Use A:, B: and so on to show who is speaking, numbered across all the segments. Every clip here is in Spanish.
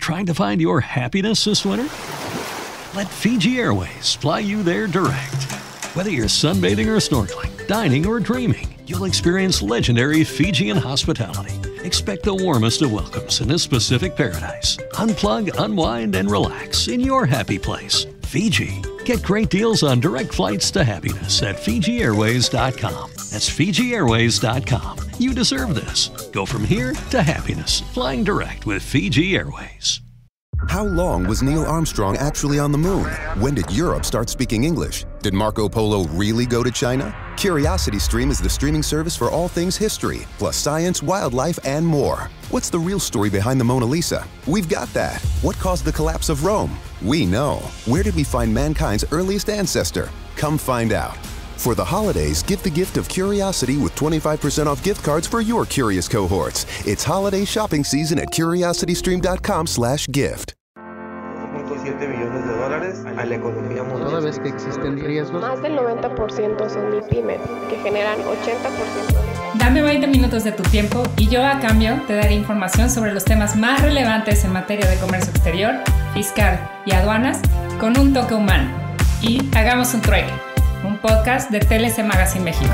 A: Trying to find your happiness this winter? Let Fiji Airways fly you there direct. Whether you're sunbathing or snorkeling, dining or dreaming, you'll experience legendary Fijian hospitality. Expect the warmest of welcomes in this Pacific paradise. Unplug, unwind, and relax in your happy place. Fiji. Get great deals on direct flights to happiness at FijiAirways.com. That's FijiAirways.com. You deserve this. Go from here to happiness. Flying direct with Fiji Airways.
B: How long was Neil Armstrong actually on the moon? When did Europe start speaking English? Did Marco Polo really go to China? CuriosityStream is the streaming service for all things history, plus science, wildlife, and more. What's the real story behind the Mona Lisa? We've got that. What caused the collapse of Rome? We know. Where did we find mankind's earliest ancestor? Come find out. For the holidays, give the gift of curiosity with 25% off gift cards for your curious cohorts. It's holiday shopping season at curiositystream.com/gift.
C: 7 millones de dólares a la economía mundial.
D: Toda vez que existen riesgos.
E: Más del 90% son MIPYMES, que generan 80%.
F: Dame 20 minutos de tu tiempo y yo a cambio te daré información sobre los temas más relevantes en materia de comercio exterior, fiscal y aduanas con un toque humano. Y hagamos un trueque, un podcast de TLC Magazine México.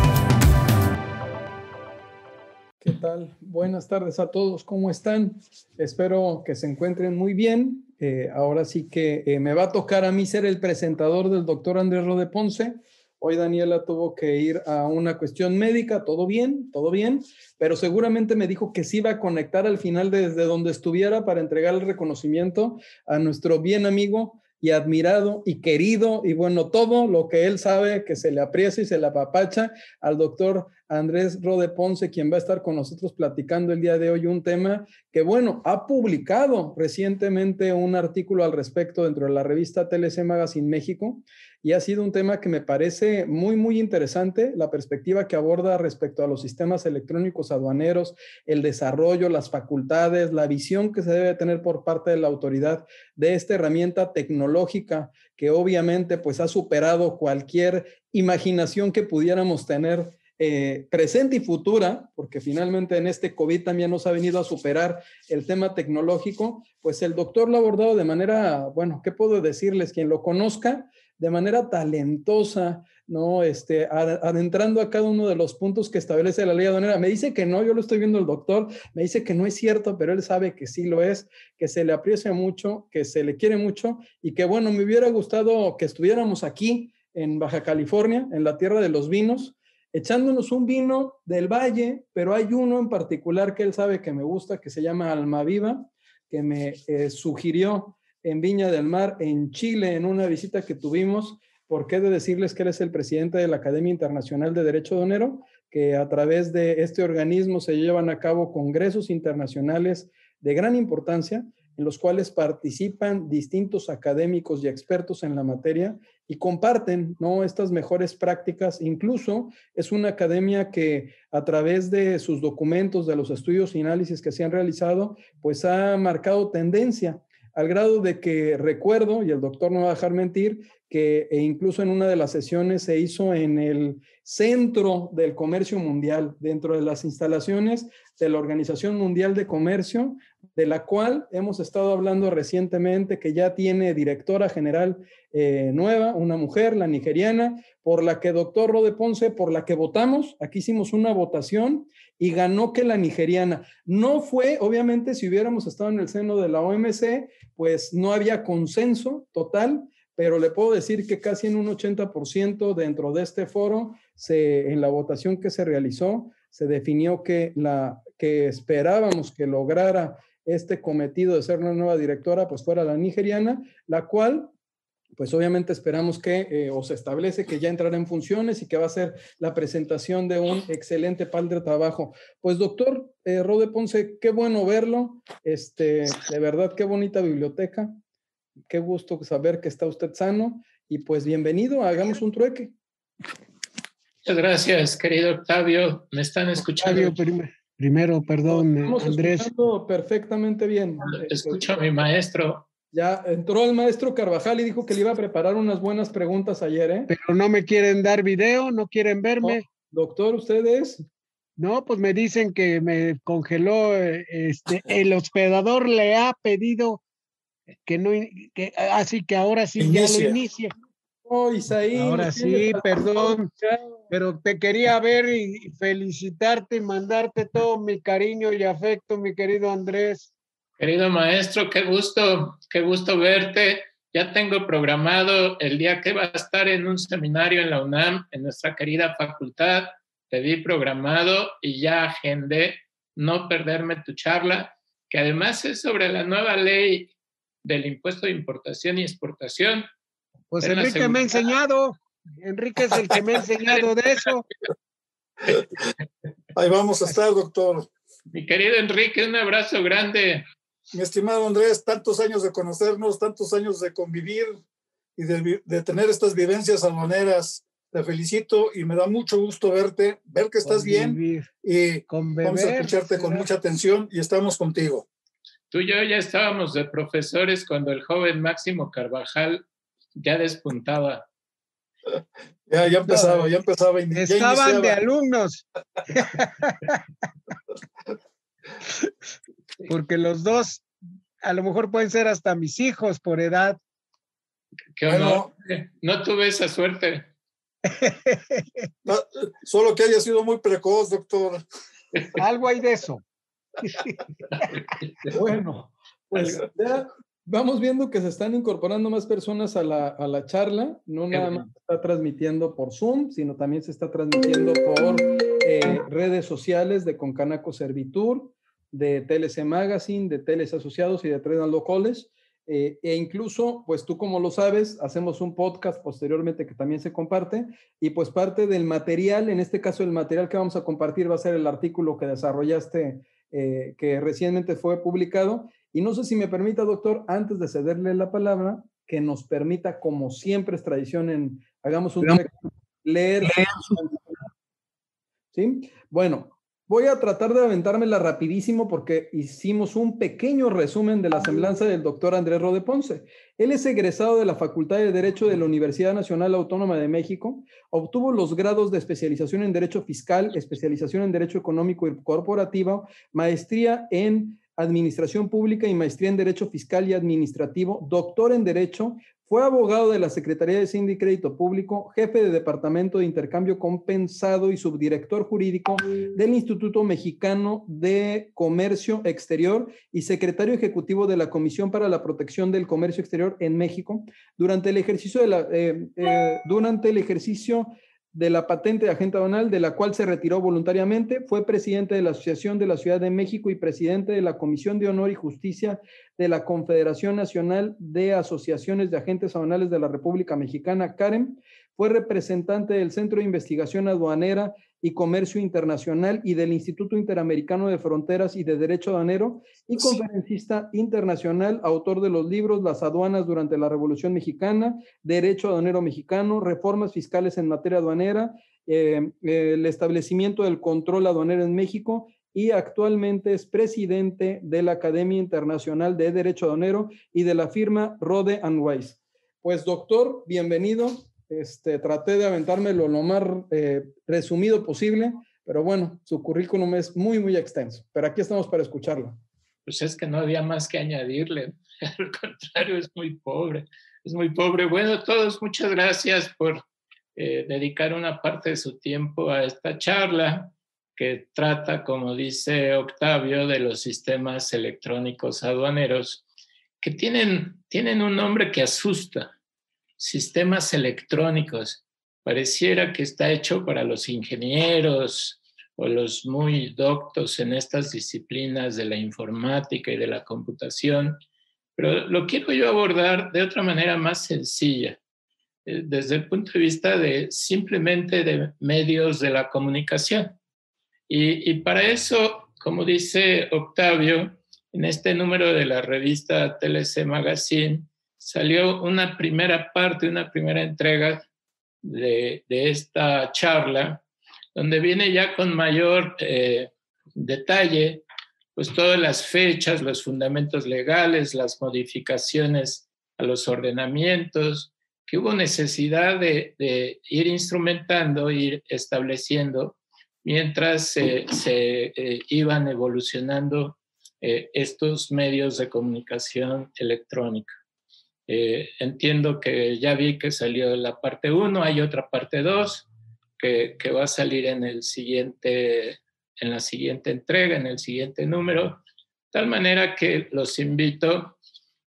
G: ¿Qué tal? Buenas tardes a todos, ¿cómo están? Espero que se encuentren muy bien. Ahora sí que me va a tocar a mí ser el presentador del doctor Andrés Rode Ponce. Hoy Daniela tuvo que ir a una cuestión médica, todo bien, pero seguramente me dijo que sí iba a conectar al final desde donde estuviera para entregar el reconocimiento a nuestro bien amigo y admirado y querido y bueno, todo lo que él sabe que se le aprecia y se le apapacha al doctor Andrés Rode Ponce, quien va a estar con nosotros platicando el día de hoy un tema que, bueno, ha publicado recientemente un artículo al respecto dentro de la revista TLC Magazine México y ha sido un tema que me parece muy, muy interesante, la perspectiva que aborda respecto a los sistemas electrónicos aduaneros, el desarrollo, las facultades, la visión que se debe tener por parte de la autoridad de esta herramienta tecnológica que obviamente pues ha superado cualquier imaginación que pudiéramos tener presente y futura, porque finalmente en este COVID también nos ha venido a superar el tema tecnológico, pues el doctor lo ha abordado de manera, bueno, ¿qué puedo decirles? Quien lo conozca, de manera talentosa, ¿no? Adentrando a cada uno de los puntos que establece la ley aduanera. Me dice que no, yo lo estoy viendo el doctor, me dice que no es cierto, pero él sabe que sí lo es, que se le aprecia mucho, que se le quiere mucho y que, bueno, me hubiera gustado que estuviéramos aquí en Baja California, en la tierra de los vinos, echándonos un vino del valle, pero hay uno en particular que él sabe que me gusta, que se llama Almaviva, que me sugirió en Viña del Mar, en Chile, en una visita que tuvimos, porque he de decirles que él es el presidente de la Academia Internacional de Derecho Aduanero, que a través de este organismo se llevan a cabo congresos internacionales de gran importancia, en los cuales participan distintos académicos y expertos en la materia y comparten, ¿no?, estas mejores prácticas. Incluso es una academia que a través de sus documentos, de los estudios y análisis que se han realizado, pues ha marcado tendencia al grado de que recuerdo, y el doctor no va a dejar mentir, que incluso en una de las sesiones se hizo en el centro del comercio mundial, dentro de las instalaciones de la Organización Mundial de Comercio, de la cual hemos estado hablando recientemente, que ya tiene directora general nueva, una mujer, la nigeriana, por la que doctor Rode Ponce, por la que votamos, aquí hicimos una votación y ganó que la nigeriana. No fue, obviamente, si hubiéramos estado en el seno de la OMC, pues no había consenso total, pero le puedo decir que casi en un 80% dentro de este foro, en la votación que se realizó, se definió que la que esperábamos que lograra este cometido de ser una nueva directora, pues fuera la nigeriana, la cual, pues obviamente esperamos que, o se establece que ya entrará en funciones y que va a ser la presentación de un excelente plan de trabajo. Pues doctor Rode Ponce, qué bueno verlo, de verdad qué bonita biblioteca, qué gusto saber que está usted sano y pues bienvenido, hagamos un trueque.
D: Muchas gracias, querido Octavio. ¿Me están escuchando?
H: Octavio, primero, perdón,
G: Estamos
H: Andrés.
G: escuchando perfectamente bien.
D: Escucho a mi maestro.
G: Ya entró el maestro Carvajal y dijo que le iba a preparar unas buenas preguntas ayer, ¿eh?
H: Pero no me quieren dar video, no quieren verme.
G: No, doctor, ¿ustedes?
H: No, pues me dicen que me congeló, el hospedador le ha pedido que no, así que ahora sí ya lo inicie.
G: Oh, Isaí,
H: Ahora sí, perdón, pero te quería ver y felicitarte y mandarte todo mi cariño y afecto, mi querido Andrés.
D: Querido maestro, qué gusto verte. Ya tengo programado el día que va a estar en un seminario en la UNAM, en nuestra querida facultad. Te vi programado y ya agendé no perderme tu charla, que además es sobre la nueva ley del impuesto de importación y exportación.
H: Pues Enrique me ha enseñado. Enrique es el que me ha enseñado de eso.
I: Ahí vamos a estar, doctor.
D: Mi querido Enrique, un abrazo grande.
I: Mi estimado Andrés, tantos años de conocernos, tantos años de convivir y de tener estas vivencias aduaneras. Te felicito y me da mucho gusto ver que estás bien y vamos a escucharte con mucha atención y estamos contigo.
D: Tú y yo ya estábamos de profesores cuando el joven Máximo Carvajal ya despuntaba.
I: Ya empezaba.
H: Estaban de alumnos. Porque los dos a lo mejor pueden ser hasta mis hijos por edad.
D: Qué honor. No tuve esa suerte.
I: No, solo que haya sido muy precoz, doctor.
H: Algo hay de eso.
G: Bueno, pues ya vamos viendo que se están incorporando más personas a la charla. No nada más se está transmitiendo por Zoom, sino también se está transmitiendo por redes sociales de Concanaco Servitur, de TLC Magazine, de TLC Asociados y de Trinidad College. E incluso, pues tú como lo sabes, hacemos un podcast posteriormente que también se comparte y pues parte del material, en este caso el material que vamos a compartir va a ser el artículo que desarrollaste, que recientemente fue publicado. Y no sé si me permita, doctor, antes de cederle la palabra, que nos permita, como siempre es tradición hagamos un leer. ¿Sí? Bueno, voy a tratar de aventármela rapidísimo porque hicimos un pequeño resumen de la semblanza del doctor Andrés Ro de Ponce. Él es egresado de la Facultad de Derecho de la Universidad Nacional Autónoma de México, obtuvo los grados de especialización en Derecho Fiscal, especialización en Derecho Económico y Corporativo, maestría en Administración Pública y maestría en Derecho Fiscal y Administrativo, doctor en Derecho. Fue abogado de la Secretaría de Hacienda y Crédito Público, jefe de Departamento de Intercambio Compensado y subdirector jurídico del Instituto Mexicano de Comercio Exterior y secretario ejecutivo de la Comisión para la Protección del Comercio Exterior en México. Durante el ejercicio de la patente de agente aduanal, de la cual se retiró voluntariamente, fue presidente de la Asociación de la Ciudad de México y presidente de la Comisión de Honor y Justicia de la Confederación Nacional de Asociaciones de Agentes Aduanales de la República Mexicana, CAREM. Fue representante del Centro de Investigación Aduanera y Comercio Internacional y del Instituto Interamericano de Fronteras y de Derecho Aduanero y conferencista internacional, autor de los libros Las aduanas durante la Revolución Mexicana, Derecho Aduanero Mexicano, Reformas Fiscales en Materia Aduanera, el establecimiento del control aduanero en México, y actualmente es presidente de la Academia Internacional de Derecho Aduanero y de la firma Rode & Weiss. Pues doctor, bienvenido. Traté de aventármelo lo más resumido posible, pero bueno, su currículum es muy, muy extenso, pero aquí estamos para escucharlo.
D: Pues es que no había más que añadirle, al contrario, es muy pobre. Bueno, todos, muchas gracias por dedicar una parte de su tiempo a esta charla que trata, como dice Octavio, de los sistemas electrónicos aduaneros, que tienen un nombre que asusta. Sistemas electrónicos. Pareciera que está hecho para los ingenieros o los muy doctos en estas disciplinas de la informática y de la computación, pero lo quiero yo abordar de otra manera más sencilla, desde el punto de vista de simplemente de medios de la comunicación. Y para eso, como dice Octavio, en este número de la revista TLC Magazine, salió una primera parte, una primera entrega de esta charla, donde viene ya con mayor detalle, pues todas las fechas, los fundamentos legales, las modificaciones a los ordenamientos, que hubo necesidad de ir instrumentando, ir estableciendo mientras se iban evolucionando estos medios de comunicación electrónica. Entiendo que ya vi que salió la parte 1, hay otra parte 2 que va a salir en la siguiente entrega, en el siguiente número, de tal manera que los invito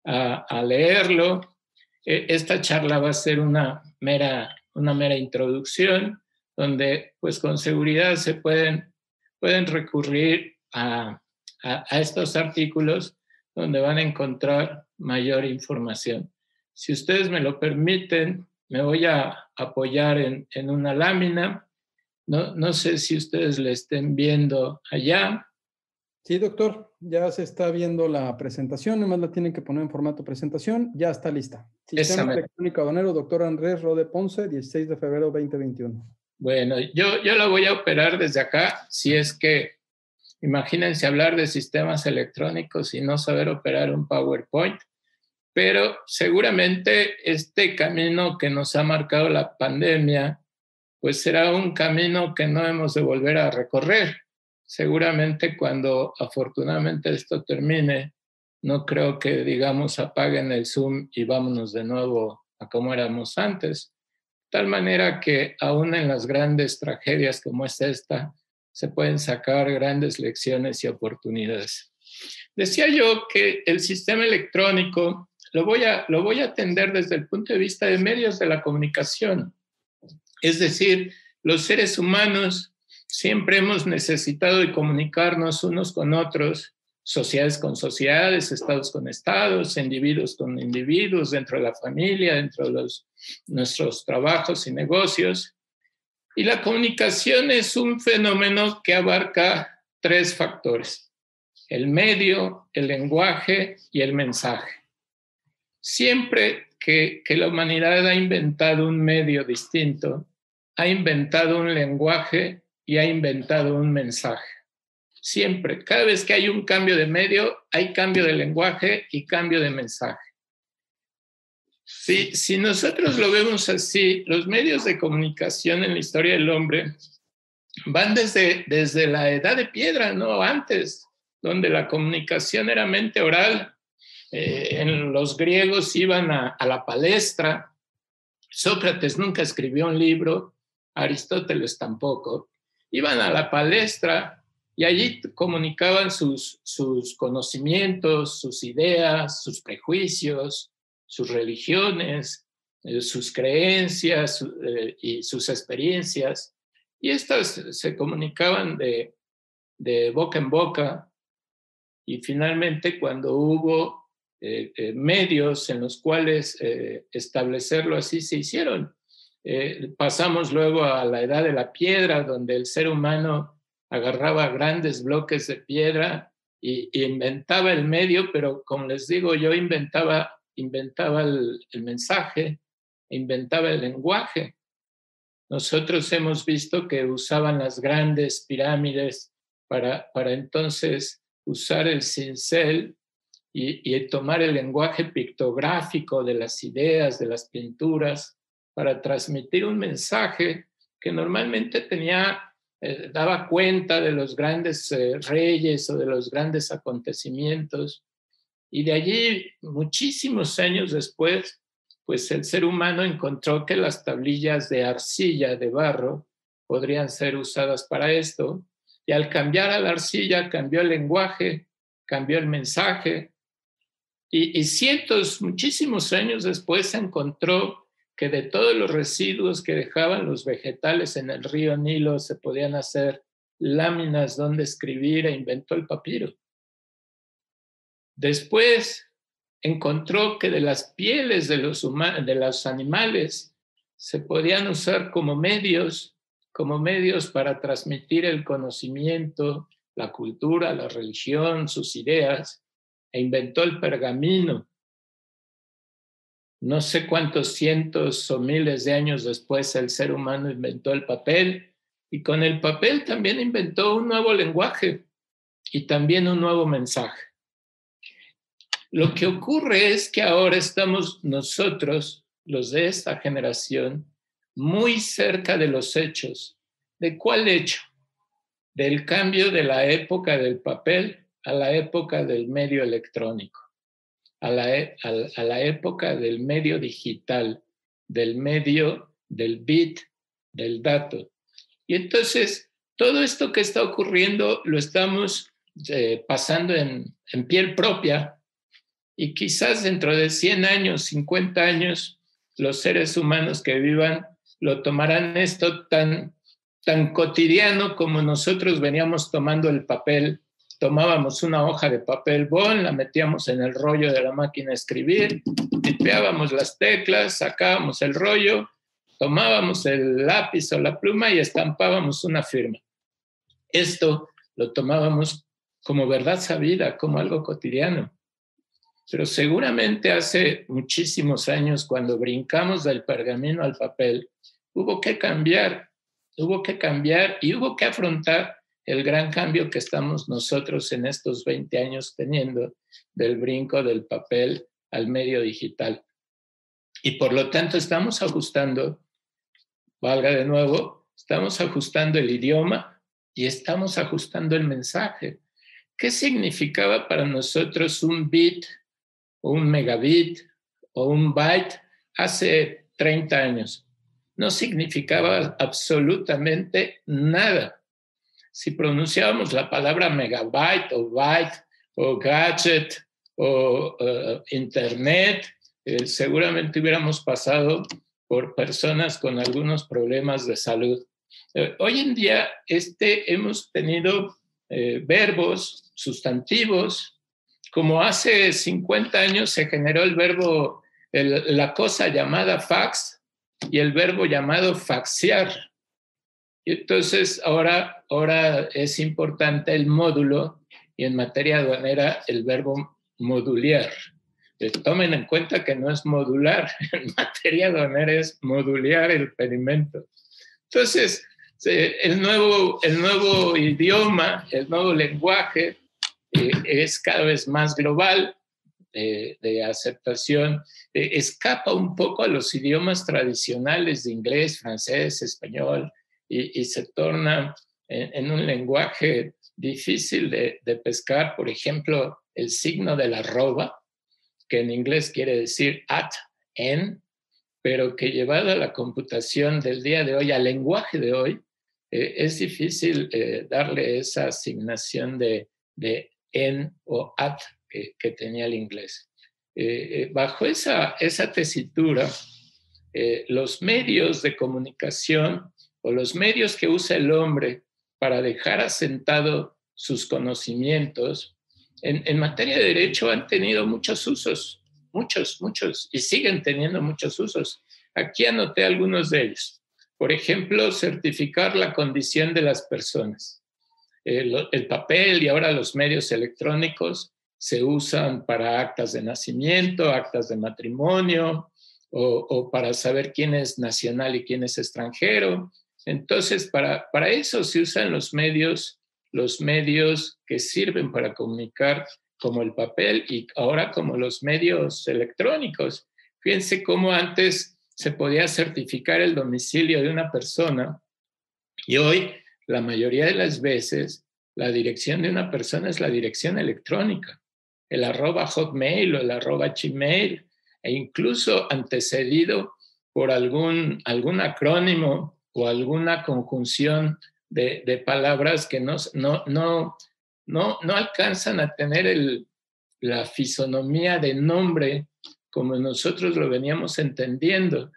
D: a leerlo. Esta charla va a ser una mera introducción, donde pues con seguridad se pueden recurrir a estos artículos donde van a encontrar mayor información. Si ustedes me lo permiten, me voy a apoyar en una lámina. No sé si ustedes la estén viendo allá.
G: Sí, doctor, ya se está viendo la presentación, nomás la tienen que poner en formato presentación, ya está lista. Sistema Electrónico Aduanero, doctor Andrés Rode Ponce, 16 de febrero 2021.
D: Bueno, yo la voy a operar desde acá, si es que, imagínense hablar de sistemas electrónicos y no saber operar un PowerPoint, pero seguramente este camino que nos ha marcado la pandemia, pues será un camino que no hemos de volver a recorrer. Seguramente cuando afortunadamente esto termine, no creo que digamos apaguen el Zoom y vámonos de nuevo a como éramos antes. De tal manera que aún en las grandes tragedias como es esta, se pueden sacar grandes lecciones y oportunidades. Decía yo que el sistema electrónico lo voy a atender desde el punto de vista de medios de la comunicación. Es decir, los seres humanos siempre hemos necesitado de comunicarnos unos con otros, sociedades con sociedades, estados con estados, individuos con individuos, dentro de la familia, dentro de nuestros trabajos y negocios. Y la comunicación es un fenómeno que abarca 3 factores: el medio, el lenguaje y el mensaje. Siempre que la humanidad ha inventado un medio distinto, ha inventado un lenguaje y ha inventado un mensaje. Siempre, cada vez que hay un cambio de medio, hay cambio de lenguaje y cambio de mensaje. Si nosotros lo vemos así, los medios de comunicación en la historia del hombre van desde la edad de piedra, no antes, donde la comunicación era mente oral. Los griegos iban a la palestra. Sócrates nunca escribió un libro, Aristóteles tampoco. Iban a la palestra y allí comunicaban sus conocimientos, sus ideas, sus prejuicios, sus religiones, sus creencias y sus experiencias. Y estas se comunicaban de boca en boca. Y finalmente, cuando hubo medios en los cuales establecerlo así, se hicieron. Pasamos luego a la edad de la piedra, donde el ser humano agarraba grandes bloques de piedra y inventaba el medio, pero como les digo, yo inventaba el mensaje, inventaba el lenguaje. Nosotros hemos visto que usaban las grandes pirámides para entonces usar el cincel y tomar el lenguaje pictográfico de las ideas, de las pinturas, para transmitir un mensaje que normalmente daba cuenta de los grandes reyes o de los grandes acontecimientos. Y de allí, muchísimos años después, pues el ser humano encontró que las tablillas de arcilla, de barro, podrían ser usadas para esto. Y al cambiar a la arcilla, cambió el lenguaje, cambió el mensaje. Y muchísimos años después se encontró que de todos los residuos que dejaban los vegetales en el río Nilo se podían hacer láminas donde escribir, e inventó el papiro. Después encontró que de las pieles de los animales se podían usar como medios para transmitir el conocimiento, la cultura, la religión, sus ideas, e inventó el pergamino. No sé cuántos cientos o miles de años después el ser humano inventó el papel, y con el papel también inventó un nuevo lenguaje y también un nuevo mensaje. Lo que ocurre es que ahora estamos nosotros, los de esta generación, muy cerca de los hechos. ¿De cuál hecho? del cambio de la época del papel a la época del medio electrónico, a la época del medio digital, del medio del bit, del dato. Y entonces, todo esto que está ocurriendo lo estamos pasando en piel propia, y quizás dentro de 100 años, 50 años, los seres humanos que vivan lo tomarán esto tan cotidiano como nosotros veníamos tomando el papel. Tomábamos una hoja de papel bond, la metíamos en el rollo de la máquina de escribir, tipeábamos las teclas, sacábamos el rollo, tomábamos el lápiz o la pluma y estampábamos una firma. Esto lo tomábamos como verdad sabida, como algo cotidiano. Pero seguramente hace muchísimos años, cuando brincamos del pergamino al papel, hubo que cambiar y hubo que afrontar el gran cambio que estamos nosotros en estos 20 años teniendo del brinco del papel al medio digital. Y por lo tanto estamos ajustando, valga de nuevo, estamos ajustando el idioma y estamos ajustando el mensaje. ¿Qué significaba para nosotros un bit o un megabit o un byte hace 30 años? No significaba absolutamente nada. Si pronunciábamos la palabra megabyte o byte o gadget o internet, seguramente hubiéramos pasado por personas con algunos problemas de salud. Hoy en día hemos tenido verbos, sustantivos, como hace 50 años se generó el verbo, la cosa llamada fax y el verbo llamado faxear. Y entonces ahora es importante el módulo y en materia aduanera el verbo modulear. Tomen en cuenta que no es modular, en materia aduanera es modulear el pedimento. Entonces, el nuevo idioma, el nuevo lenguaje es cada vez más global, de aceptación, escapa un poco a los idiomas tradicionales de inglés, francés, español, y se torna en un lenguaje difícil de pescar. Por ejemplo, el signo de la arroba, que en inglés quiere decir at, en, pero que llevado a la computación del día de hoy, al lenguaje de hoy, es difícil darle esa asignación de en o at que tenía el inglés. Bajo esa tesitura, los medios de comunicación o los medios que usa el hombre para dejar asentado sus conocimientos, en materia de derecho han tenido muchos usos, muchos, y siguen teniendo muchos usos. Aquí anoté algunos de ellos. Por ejemplo, certificar la condición de las personas. El papel y ahora los medios electrónicos se usan para actas de nacimiento, actas de matrimonio, o para saber quién es nacional y quién es extranjero. Entonces, para eso se usan los medios que sirven para comunicar, como el papel y ahora como los medios electrónicos. Fíjense cómo antes se podía certificar el domicilio de una persona y hoy, la mayoría de las veces, la dirección de una persona es la dirección electrónica, el @hotmail o el @gmail, e incluso antecedido por algún acrónimo o alguna conjunción de palabras que no alcanzan a tener la fisonomía de nombre como nosotros lo veníamos entendiendo,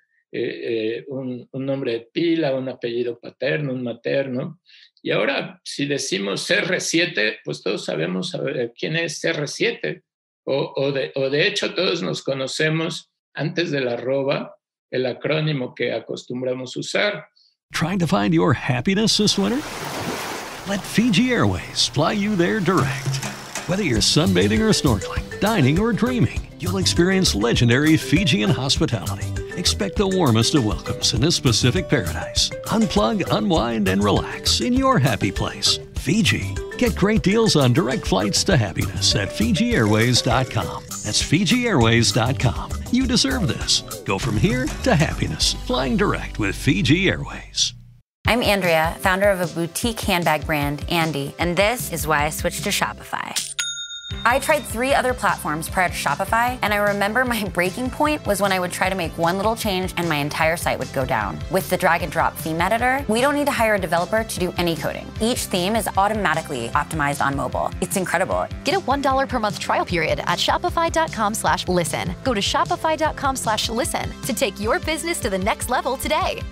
D: un nombre de pila, un apellido paterno, un materno. Y ahora, si decimos CR7, pues todos sabemos quién es CR7, o de hecho todos nos conocemos antes del arroba, el acrónimo que acostumbramos usar.
A: Trying to find your happiness this winter? Let Fiji Airways fly you there direct. Whether you're sunbathing or snorkeling, dining or dreaming, you'll experience legendary Fijian hospitality. Expect the warmest of welcomes in this Pacific paradise. Unplug, unwind, and relax in your happy place. Fiji. Get great deals on direct flights to happiness at FijiAirways.com. That's FijiAirways.com. You deserve this. Go from here to happiness. Flying direct with Fiji Airways.
J: I'm Andrea, founder of a boutique handbag brand, Andy, and this is why I switched to Shopify. I tried 3 other platforms prior to Shopify, and I remember my breaking point was when I would try to make one little change and my entire site would go down. With the drag and drop theme editor, we don't need to hire a developer to do any coding. Each theme is automatically optimized on mobile. It's incredible.
K: Get a $1 per month trial period at shopify.com/listen. Go to shopify.com/listen to take your business to the next level today.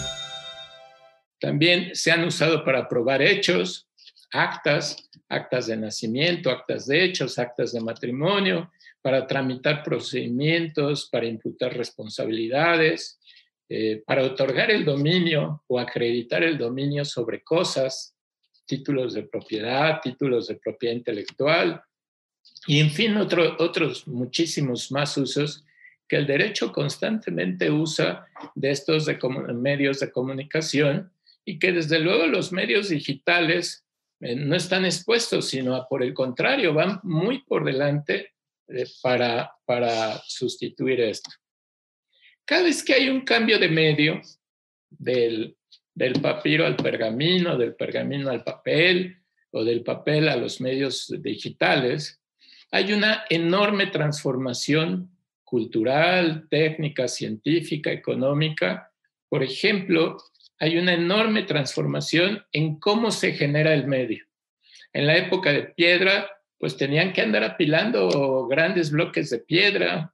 D: También se han usado para probar hechos, actas de nacimiento, actas de hechos, actas de matrimonio, para tramitar procedimientos, para imputar responsabilidades, para otorgar el dominio o acreditar el dominio sobre cosas, títulos de propiedad intelectual, y en fin, otros muchísimos más usos que el derecho constantemente usa de estos medios de comunicación, y que desde luego los medios digitales no están expuestos, sino por el contrario, van muy por delante para sustituir esto. Cada vez que hay un cambio de medio, del papiro al pergamino, del pergamino al papel, o del papel a los medios digitales, hay una enorme transformación cultural, técnica, científica, económica. Por ejemplo, hay una enorme transformación en cómo se genera el medio. En la época de piedra, pues tenían que andar apilando grandes bloques de piedra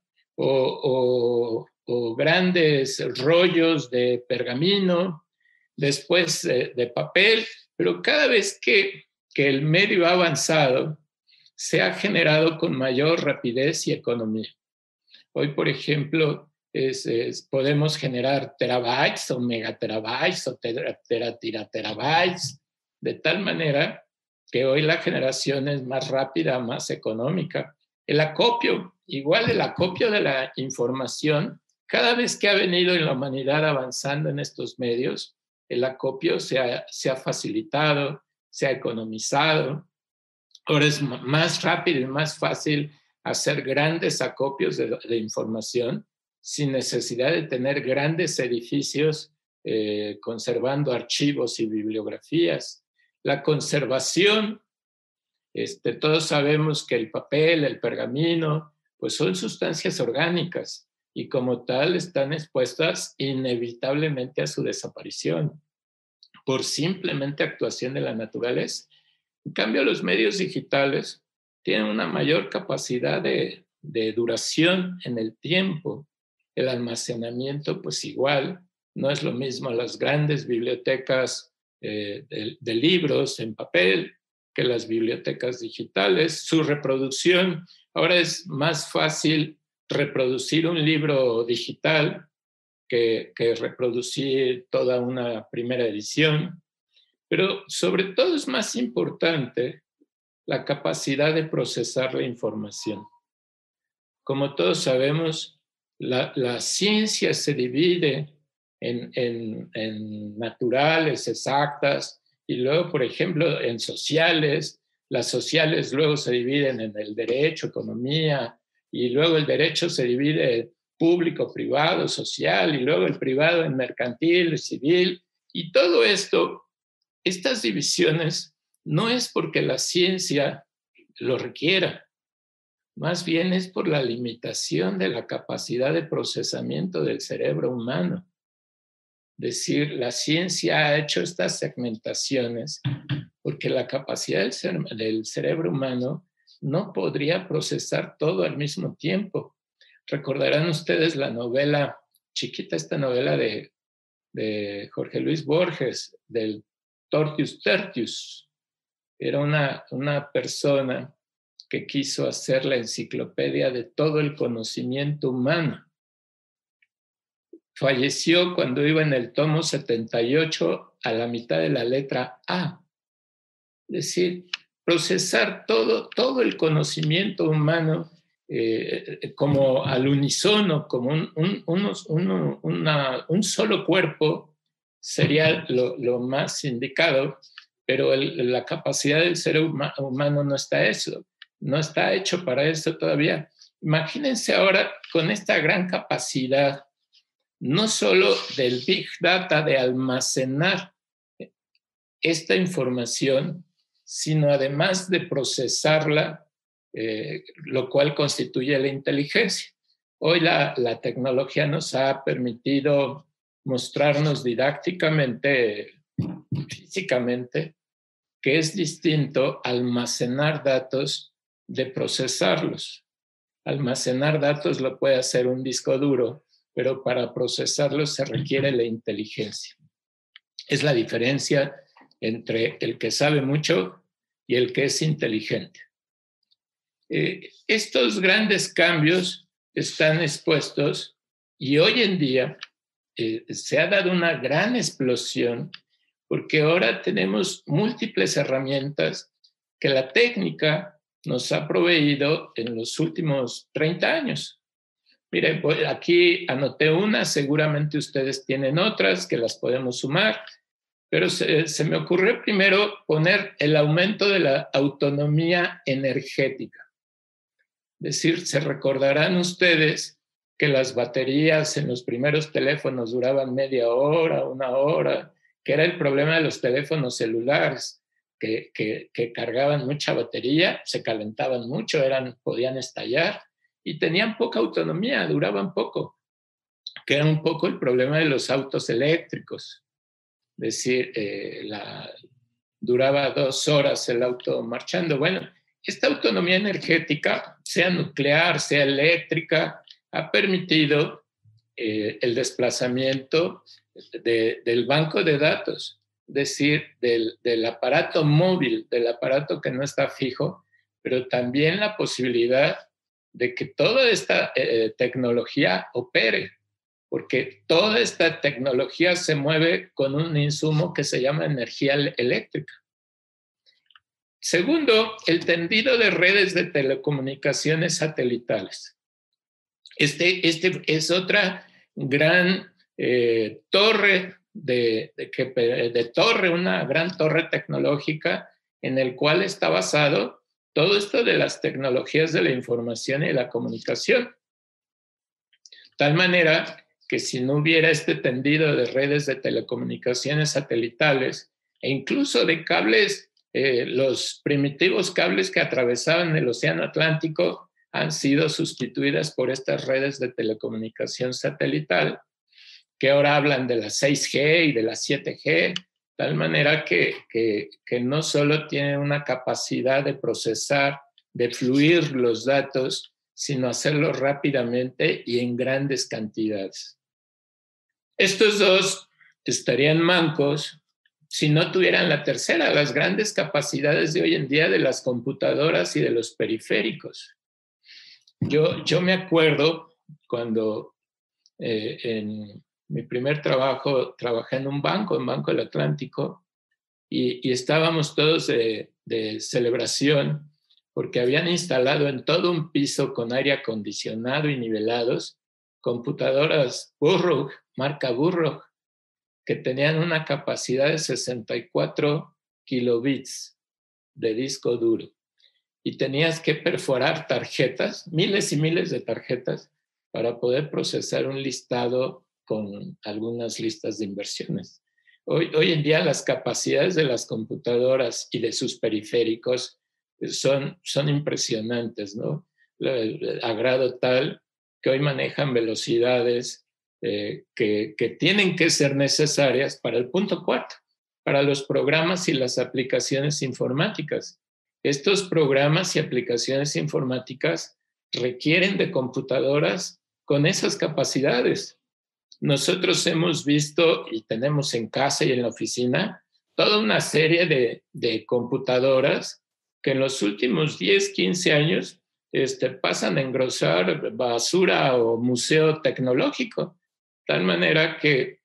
D: o grandes rollos de pergamino, después de papel, pero cada vez que el medio ha avanzado, se ha generado con mayor rapidez y economía. Hoy, por ejemplo, podemos generar terabytes o megaterabytes o terabytes, de tal manera que hoy la generación es más rápida, más económica. El acopio de la información, cada vez que ha venido en la humanidad avanzando en estos medios, el acopio se ha facilitado, se ha economizado. Ahora es más rápido y más fácil hacer grandes acopios de información sin necesidad de tener grandes edificios conservando archivos y bibliografías. La conservación, todos sabemos que el papel, el pergamino, pues son sustancias orgánicas y como tal están expuestas inevitablemente a su desaparición por simplemente actuación de la naturaleza. En cambio, los medios digitales tienen una mayor capacidad de duración en el tiempo. El almacenamiento, pues igual, no es lo mismo las grandes bibliotecas de libros en papel que las bibliotecas digitales. Su reproducción, ahora es más fácil reproducir un libro digital que reproducir toda una primera edición. Pero sobre todo es más importante la capacidad de procesar la información. Como todos sabemos, la ciencia se divide en naturales, exactas, y luego, por ejemplo, en sociales. Las sociales luego se dividen en el derecho, economía, y luego el derecho se divide en público, privado, social, y luego el privado en mercantil, civil. Y todo esto, estas divisiones, no es porque la ciencia lo requiera, más bien es por la limitación de la capacidad de procesamiento del cerebro humano. Es decir, la ciencia ha hecho estas segmentaciones porque la capacidad del cerebro humano no podría procesar todo al mismo tiempo. Recordarán ustedes la novela chiquita, esta novela de Jorge Luis Borges, del Tortius Tertius. Era una persona que quiso hacer la enciclopedia de todo el conocimiento humano. Falleció cuando iba en el tomo 78 a la mitad de la letra A. Es decir, procesar todo el conocimiento humano como al unísono, como un solo cuerpo sería lo más indicado, pero la capacidad del ser humano no está hecho para eso todavía. Imagínense ahora con esta gran capacidad, no solo del Big Data de almacenar esta información, sino además de procesarla, lo cual constituye la inteligencia. Hoy la tecnología nos ha permitido mostrarnos didácticamente, físicamente, que es distinto almacenar datos de procesarlos. Almacenar datos lo puede hacer un disco duro, pero para procesarlos se requiere la inteligencia. Es la diferencia entre el que sabe mucho y el que es inteligente. Estos grandes cambios están expuestos y hoy en día se ha dado una gran explosión porque ahora tenemos múltiples herramientas que la técnica nos ha proveído en los últimos 30 años. Miren, aquí anoté una, seguramente ustedes tienen otras que las podemos sumar, pero se me ocurrió primero poner el aumento de la autonomía energética. Es decir, se recordarán ustedes que las baterías en los primeros teléfonos duraban media hora, una hora, que era el problema de los teléfonos celulares, que cargaban mucha batería, se calentaban mucho, podían estallar y tenían poca autonomía, duraban poco, que era un poco el problema de los autos eléctricos. Es decir, duraba 2 horas el auto marchando. Bueno, esta autonomía energética, sea nuclear, sea eléctrica, ha permitido el desplazamiento del banco de datos, es decir, del aparato móvil, del aparato que no está fijo, pero también la posibilidad de que toda esta tecnología opere, porque toda esta tecnología se mueve con un insumo que se llama energía eléctrica. Segundo, el tendido de redes de telecomunicaciones satelitales. Este es otra gran torre una gran torre tecnológica en el cual está basado todo esto de las tecnologías de la información y la comunicación. Tal manera que si no hubiera este tendido de redes de telecomunicaciones satelitales e incluso de cables, los primitivos cables que atravesaban el Océano Atlántico han sido sustituidas por estas redes de telecomunicación satelital, que ahora hablan de la 6G y de la 7G, tal manera que no solo tienen una capacidad de procesar, de fluir los datos, sino hacerlo rápidamente y en grandes cantidades. Estos dos estarían mancos si no tuvieran la tercera, las grandes capacidades de hoy en día de las computadoras y de los periféricos. Yo me acuerdo cuando en mi primer trabajo trabajé en un banco, en Banco del Atlántico, y estábamos todos de celebración porque habían instalado en todo un piso con aire acondicionado y nivelados computadoras Burroughs, marca Burroughs, que tenían una capacidad de 64 kilobits de disco duro. Y tenías que perforar tarjetas, miles y miles de tarjetas, para poder procesar un listado con algunas listas de inversiones. Hoy en día las capacidades de las computadoras y de sus periféricos son impresionantes, ¿no? A grado tal que hoy manejan velocidades que tienen que ser necesarias para el punto 4, para los programas y las aplicaciones informáticas. Estos programas y aplicaciones informáticas requieren de computadoras con esas capacidades. Nosotros hemos visto y tenemos en casa y en la oficina toda una serie de computadoras que en los últimos 10, 15 años pasan a engrosar basura o museo tecnológico. Tal manera que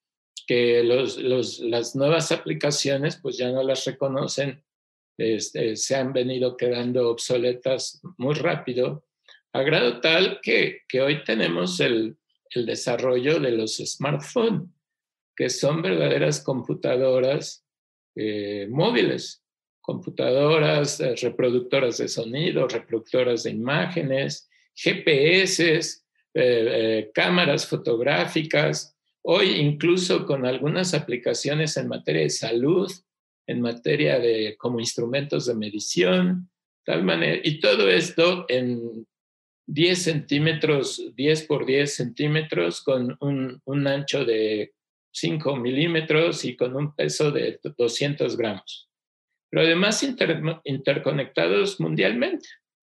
D: las nuevas aplicaciones pues ya no las reconocen, se han venido quedando obsoletas muy rápido, a grado tal que hoy tenemos el desarrollo de los smartphones, que son verdaderas computadoras móviles, computadoras reproductoras de sonido, reproductoras de imágenes, GPS, cámaras fotográficas, hoy incluso con algunas aplicaciones en materia de salud, en materia de como instrumentos de medición, tal manera, y todo esto en 10 centímetros, 10 por 10 centímetros, con un ancho de 5 milímetros y con un peso de 200 gramos. Pero además interconectados mundialmente.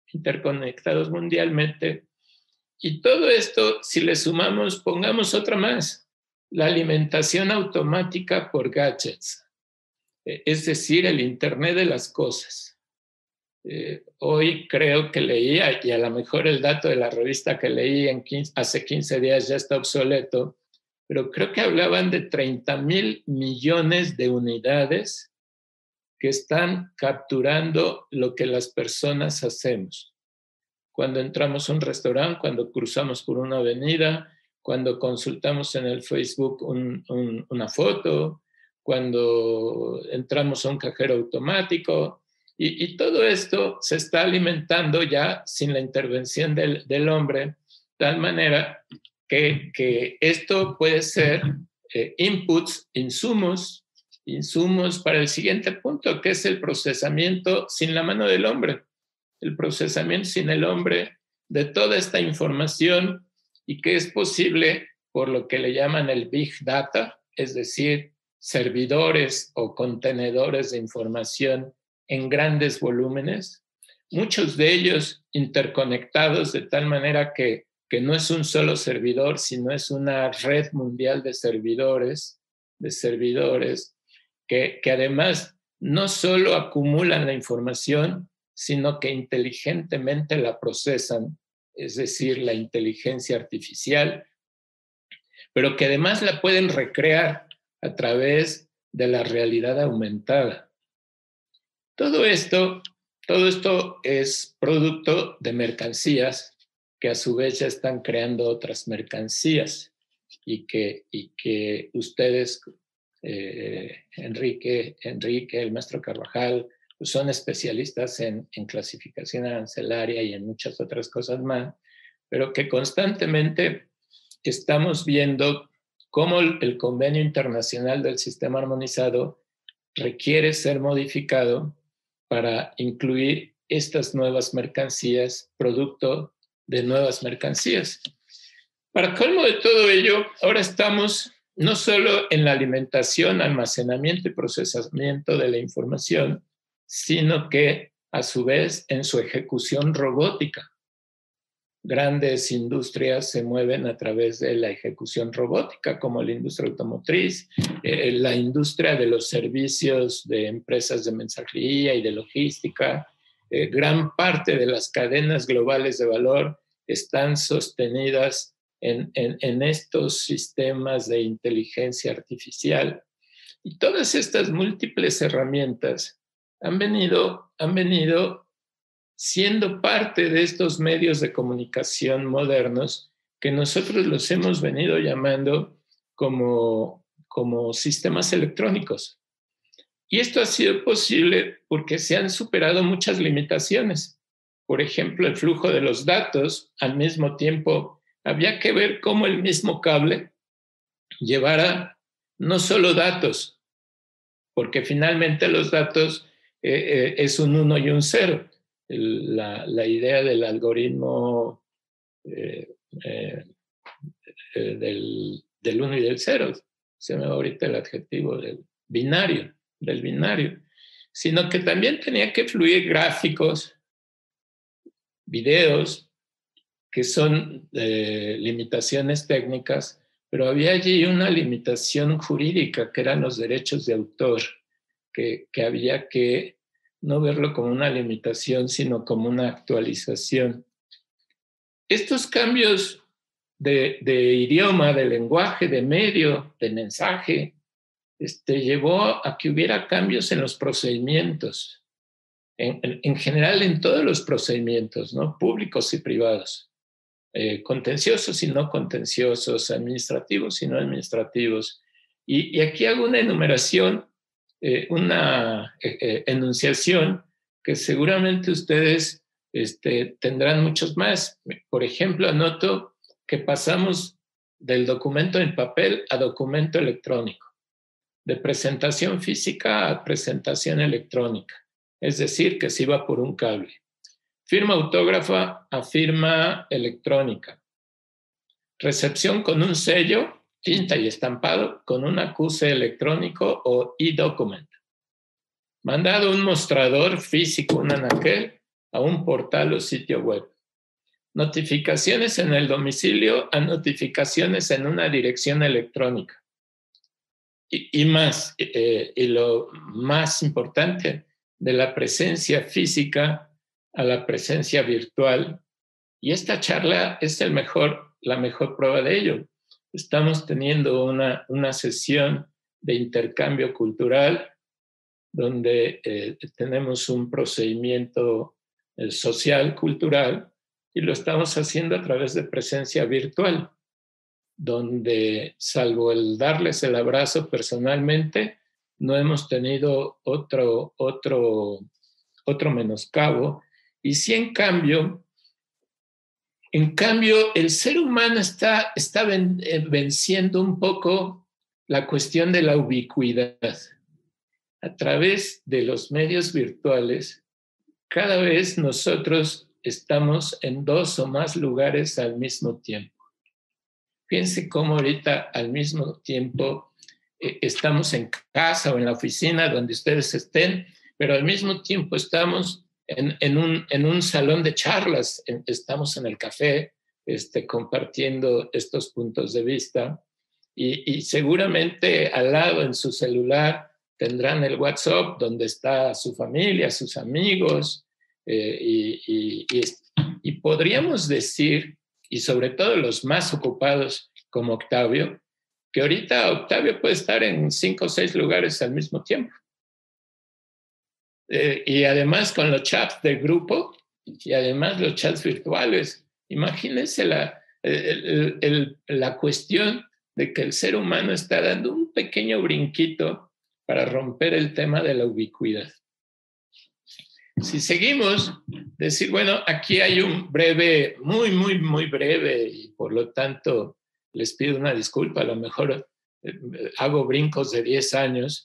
D: Y todo esto, si le sumamos, pongamos otra más, la alimentación automática por gadgets, es decir, el Internet de las cosas. Hoy creo que leía, y a lo mejor el dato de la revista que leí hace 15 días ya está obsoleto, pero creo que hablaban de 30,000 millones de unidades que están capturando lo que las personas hacemos. Cuando entramos a un restaurante, cuando cruzamos por una avenida, cuando consultamos en el Facebook una foto, cuando entramos a un cajero automático, y todo esto se está alimentando ya sin la intervención del hombre, de tal manera que esto puede ser inputs, insumos para el siguiente punto, que es el procesamiento sin la mano del hombre, el procesamiento sin el hombre de toda esta información, y que es posible por lo que le llaman el Big Data, es decir, servidores o contenedores de información en grandes volúmenes, muchos de ellos interconectados de tal manera que no es un solo servidor, sino es una red mundial de servidores que además no solo acumulan la información, sino que inteligentemente la procesan, es decir, la inteligencia artificial, pero que además la pueden recrear a través de la realidad aumentada. Todo esto es producto de mercancías que a su vez ya están creando otras mercancías y que ustedes, Enrique, el maestro Carvajal, pues son especialistas en clasificación arancelaria y en muchas otras cosas más, pero que constantemente estamos viendo cómo el Convenio Internacional del Sistema Armonizado requiere ser modificado para incluir estas nuevas mercancías, producto de nuevas mercancías. Para colmo de todo ello, ahora estamos no solo en la alimentación, almacenamiento y procesamiento de la información, sino que a su vez en su ejecución robótica. Grandes industrias se mueven a través de la ejecución robótica, como la industria automotriz, la industria de los servicios de empresas de mensajería y de logística. Gran parte de las cadenas globales de valor están sostenidas en estos sistemas de inteligencia artificial. Y todas estas múltiples herramientas han venido siendo parte de estos medios de comunicación modernos que nosotros los hemos venido llamando como sistemas electrónicos. Y esto ha sido posible porque se han superado muchas limitaciones. Por ejemplo, el flujo de los datos. Al mismo tiempo, había que ver cómo el mismo cable llevara no solo datos, porque finalmente los datos es un 1 y un 0. La idea del algoritmo del 1 y del 0, se me va ahorita el adjetivo del binario, sino que también tenía que fluir gráficos, videos, que son limitaciones técnicas, pero había allí una limitación jurídica, que eran los derechos de autor, que había que no verlo como una limitación, sino como una actualización. Estos cambios de idioma, de lenguaje, de medio, de mensaje, llevó a que hubiera cambios en los procedimientos, en general en todos los procedimientos, ¿no? Públicos y privados, contenciosos y no contenciosos, administrativos y no administrativos. Y aquí hago una enumeración, una enunciación que seguramente ustedes tendrán muchos más. Por ejemplo, anoto que pasamos del documento en papel a documento electrónico. de presentación física a presentación electrónica, es decir, que se iba por un cable. Firma autógrafa a firma electrónica. Recepción con un sello, tinta y estampado con un acuse electrónico o e-document. Mandado un mostrador físico, un anaquel, a un portal o sitio web. Notificaciones en el domicilio a notificaciones en una dirección electrónica. Y más, y lo más importante, de la presencia física a la presencia virtual. Y esta charla es la mejor prueba de ello. Estamos teniendo una sesión de intercambio cultural donde tenemos un procedimiento social, cultural, y lo estamos haciendo a través de presencia virtual, donde, salvo el darles el abrazo personalmente, no hemos tenido otro menoscabo. Y sí, en cambio, el ser humano está venciendo un poco la cuestión de la ubicuidad. A través de los medios virtuales, cada vez nosotros estamos en 2 o más lugares al mismo tiempo. Fíjense cómo ahorita al mismo tiempo estamos en casa o en la oficina donde ustedes estén, pero al mismo tiempo estamos en un salón de charlas, estamos en el café compartiendo estos puntos de vista y seguramente al lado en su celular tendrán el WhatsApp donde está su familia, sus amigos y podríamos decir, y sobre todo los más ocupados como Octavio, que ahorita Octavio puede estar en 5 o 6 lugares al mismo tiempo. Y además con los chats de grupo y además los chats virtuales. Imagínense la cuestión de que el ser humano está dando un pequeño brinquito para romper el tema de la ubicuidad. Si seguimos, decir, bueno, aquí hay un breve, muy, muy, muy breve, y por lo tanto les pido una disculpa, a lo mejor hago brincos de 10 años,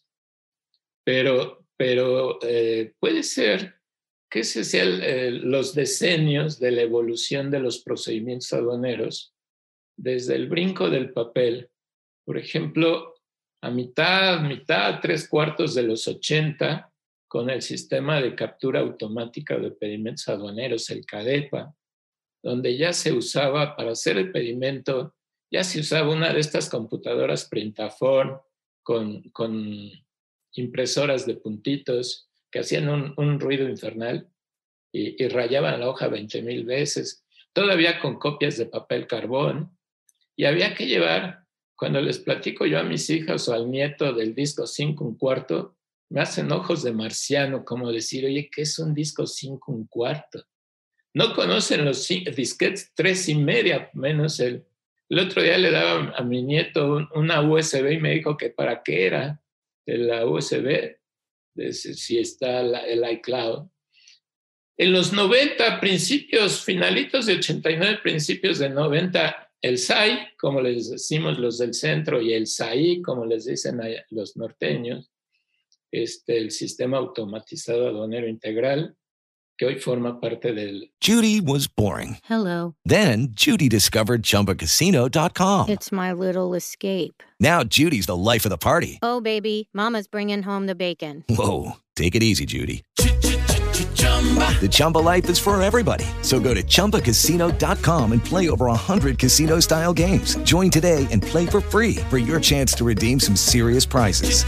D: pero puede ser que ese sean los decenios de la evolución de los procedimientos aduaneros, desde el brinco del papel, por ejemplo, a mitad, 3/4 de los 80, con el sistema de captura automática de pedimentos aduaneros, el CADEPA, donde ya se usaba, para hacer el pedimento, ya se usaba una de estas computadoras Printaform con impresoras de puntitos que hacían un ruido infernal y rayaban la hoja 20,000 veces, todavía con copias de papel carbón, y había que llevar, cuando les platico yo a mis hijas o al nieto del disco 5 1/4, me hacen ojos de marciano, como decir, oye, ¿qué es un disco 5 1/4? No conocen los disquetes 3 1/2, menos el otro día le daba a mi nieto una USB y me dijo que para qué era la USB, si está el iCloud. En los 90, finalitos de 89, principios de 90, el SAI, como les decimos los del centro, y el SAI, como les dicen los norteños, el sistema automatizado aduanero integral, que hoy forma parte del...
L: Judy was boring.
M: Hello.
L: Then Judy discovered ChumbaCasino.com.
M: It's my little escape.
L: Now Judy's the life of the party.
M: Oh, baby, mama's bringing home the bacon.
L: Whoa, take it easy, Judy. The Chumba life is for everybody. So go to ChumbaCasino.com and play over 100 casino-style games. Join today and play for free for your chance to redeem some serious prizes.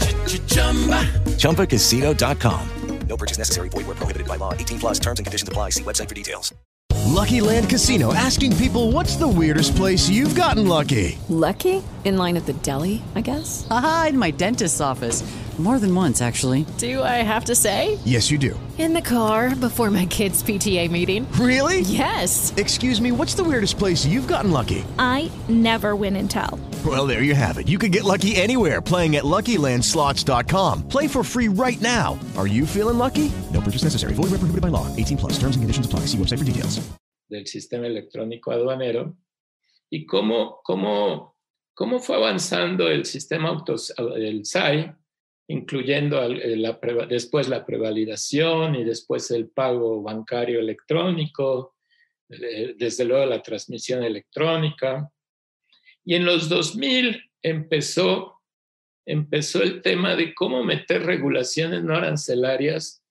L: ChumbaCasino.com. No purchase necessary. Void where prohibited by law. 18+ terms and conditions apply. See website for details.
N: Lucky Land Casino, asking people, what's the weirdest place you've gotten lucky?
O: Lucky? In line at the deli, I guess?
P: Aha, in my dentist's office. More than once, actually.
O: Do I have to say?
N: Yes, you do.
O: In the car before my kids' PTA meeting.
N: Really?
O: Yes.
N: Excuse me, what's the weirdest place you've gotten lucky?
Q: I never win and tell.
N: Well, there you have it. You can get lucky anywhere, playing at LuckyLandSlots.com. Play for free right now. Are you feeling lucky? No purchase necessary. Void where prohibited by law. 18+. Terms and conditions apply. See website for details.
D: Del sistema electrónico aduanero, y cómo cómo fue avanzando el sistema el SAI, incluyendo después la prevalidación y después el pago bancario electrónico, desde luego la transmisión electrónica. Y en los 2000 empezó el tema de cómo meter regulaciones no arancelarias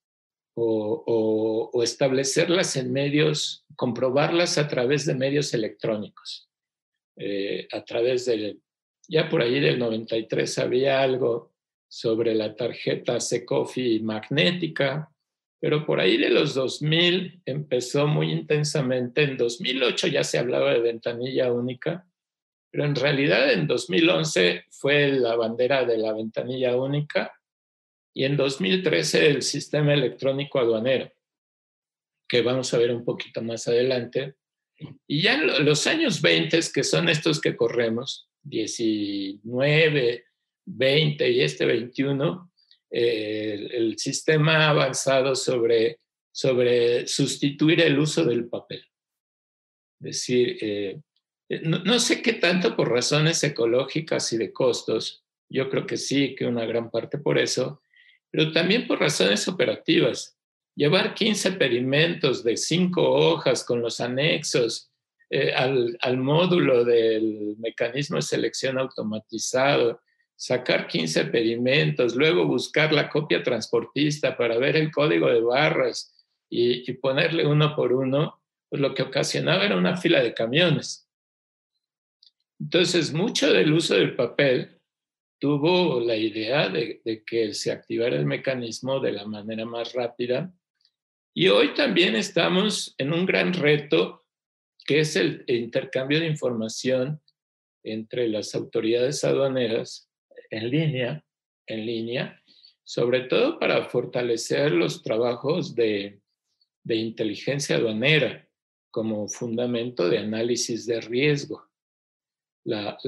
D: o establecerlas en medios, comprobarlas a través de medios electrónicos. A través ya por ahí del 93 había algo sobre la tarjeta SECOFI magnética, pero por ahí de los 2000 empezó muy intensamente. En 2008 ya se hablaba de ventanilla única, pero en realidad en 2011 fue la bandera de la ventanilla única y en 2013 el sistema electrónico aduanero, que vamos a ver un poquito más adelante. Y ya en los años 20, que son estos que corremos, 19, 20 y este 21, el sistema ha avanzado sobre sustituir el uso del papel. Es decir, no sé qué tanto por razones ecológicas y de costos, yo creo que sí, que una gran parte por eso, pero también por razones operativas. Llevar 15 pedimentos de 5 hojas con los anexos al módulo del mecanismo de selección automatizado, sacar 15 pedimentos, luego buscar la copia transportista para ver el código de barras y ponerle uno por uno, pues lo que ocasionaba era una fila de camiones. Entonces, mucho del uso del papel tuvo la idea de que se activara el mecanismo de la manera más rápida. Y hoy también estamos en un gran reto, que es el intercambio de información entre las autoridades aduaneras en línea, sobre todo para fortalecer los trabajos de inteligencia aduanera como fundamento de análisis de riesgo. La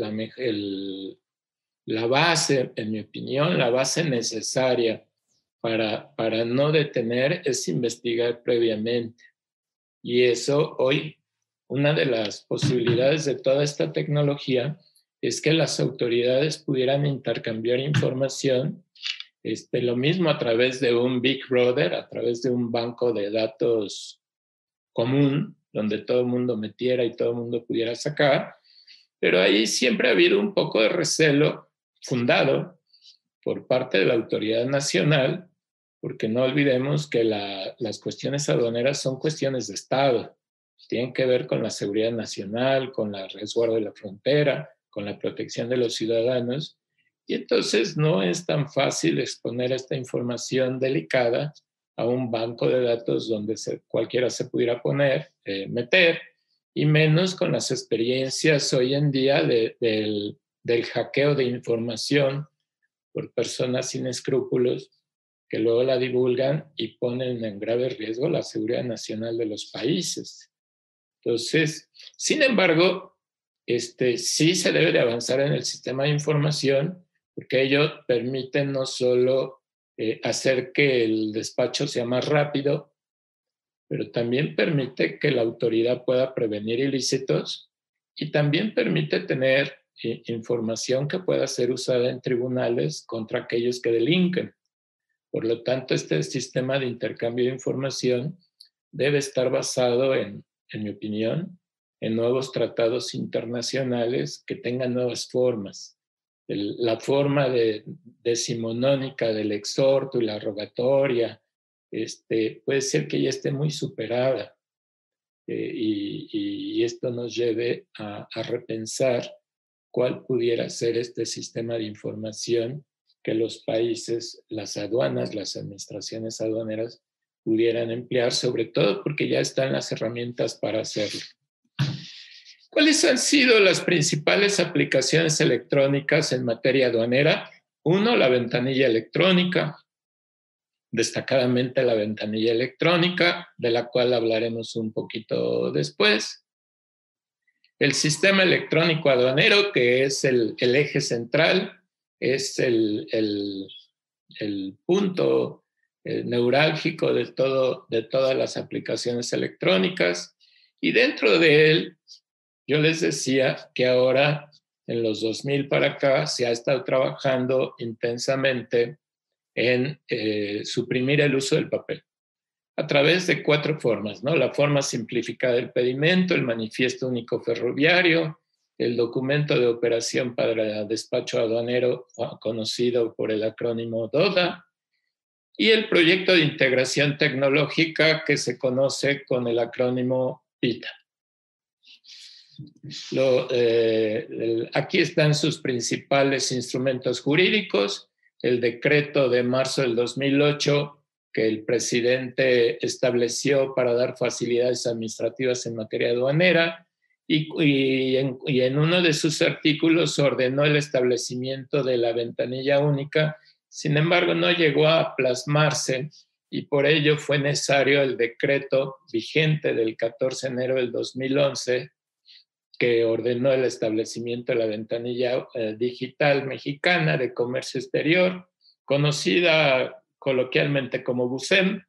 D: base, en mi opinión, la base necesaria para no detener es investigar previamente. Y eso hoy, una de las posibilidades de toda esta tecnología es que las autoridades pudieran intercambiar información, lo mismo a través de un Big Brother, a través de un banco de datos común, donde todo el mundo metiera y todo el mundo pudiera sacar, pero ahí siempre ha habido un poco de recelo fundado por parte de la autoridad nacional, porque no olvidemos que las cuestiones aduaneras son cuestiones de Estado, tienen que ver con la seguridad nacional, con el resguardo de la frontera, con la protección de los ciudadanos, y entonces no es tan fácil exponer esta información delicada a un banco de datos donde cualquiera se pudiera meter, y menos con las experiencias hoy en día del hackeo de información por personas sin escrúpulos que luego la divulgan y ponen en grave riesgo la seguridad nacional de los países. Entonces, sin embargo, sí se debe de avanzar en el sistema de información porque ello permite no solo hacer que el despacho sea más rápido, pero también permite que la autoridad pueda prevenir ilícitos y también permite tener información que pueda ser usada en tribunales contra aquellos que delinquen. Por lo tanto, este sistema de intercambio de información debe estar basado, en mi opinión, en nuevos tratados internacionales que tengan nuevas formas. La forma decimonónica del exhorto y la rogatoria puede ser que ya esté muy superada y esto nos lleve a repensar cuál pudiera ser este sistema de información que los países, las aduanas, las administraciones aduaneras pudieran emplear, sobre todo porque ya están las herramientas para hacerlo. ¿Cuáles han sido las principales aplicaciones electrónicas en materia aduanera? Uno, la ventanilla electrónica, destacadamente la ventanilla electrónica, de la cual hablaremos un poquito después. El sistema electrónico aduanero, que es el eje central, es el punto neurálgico de todas las aplicaciones electrónicas. Y dentro de él, yo les decía que ahora en los 2000 para acá se ha estado trabajando intensamente en suprimir el uso del papel a través de 4 formas, ¿no? La forma simplificada del pedimento, el manifiesto único ferroviario, el documento de operación para despacho aduanero conocido por el acrónimo DODA, y el proyecto de integración tecnológica que se conoce con el acrónimo PITA. Aquí están sus principales instrumentos jurídicos: el decreto de marzo del 2008 que el presidente estableció para dar facilidades administrativas en materia aduanera, y en uno de sus artículos ordenó el establecimiento de la ventanilla única. Sin embargo, no llegó a plasmarse y por ello fue necesario el decreto vigente del 14 de enero del 2011 que ordenó el establecimiento de la ventanilla digital mexicana de comercio exterior, conocida coloquialmente como BUSEM,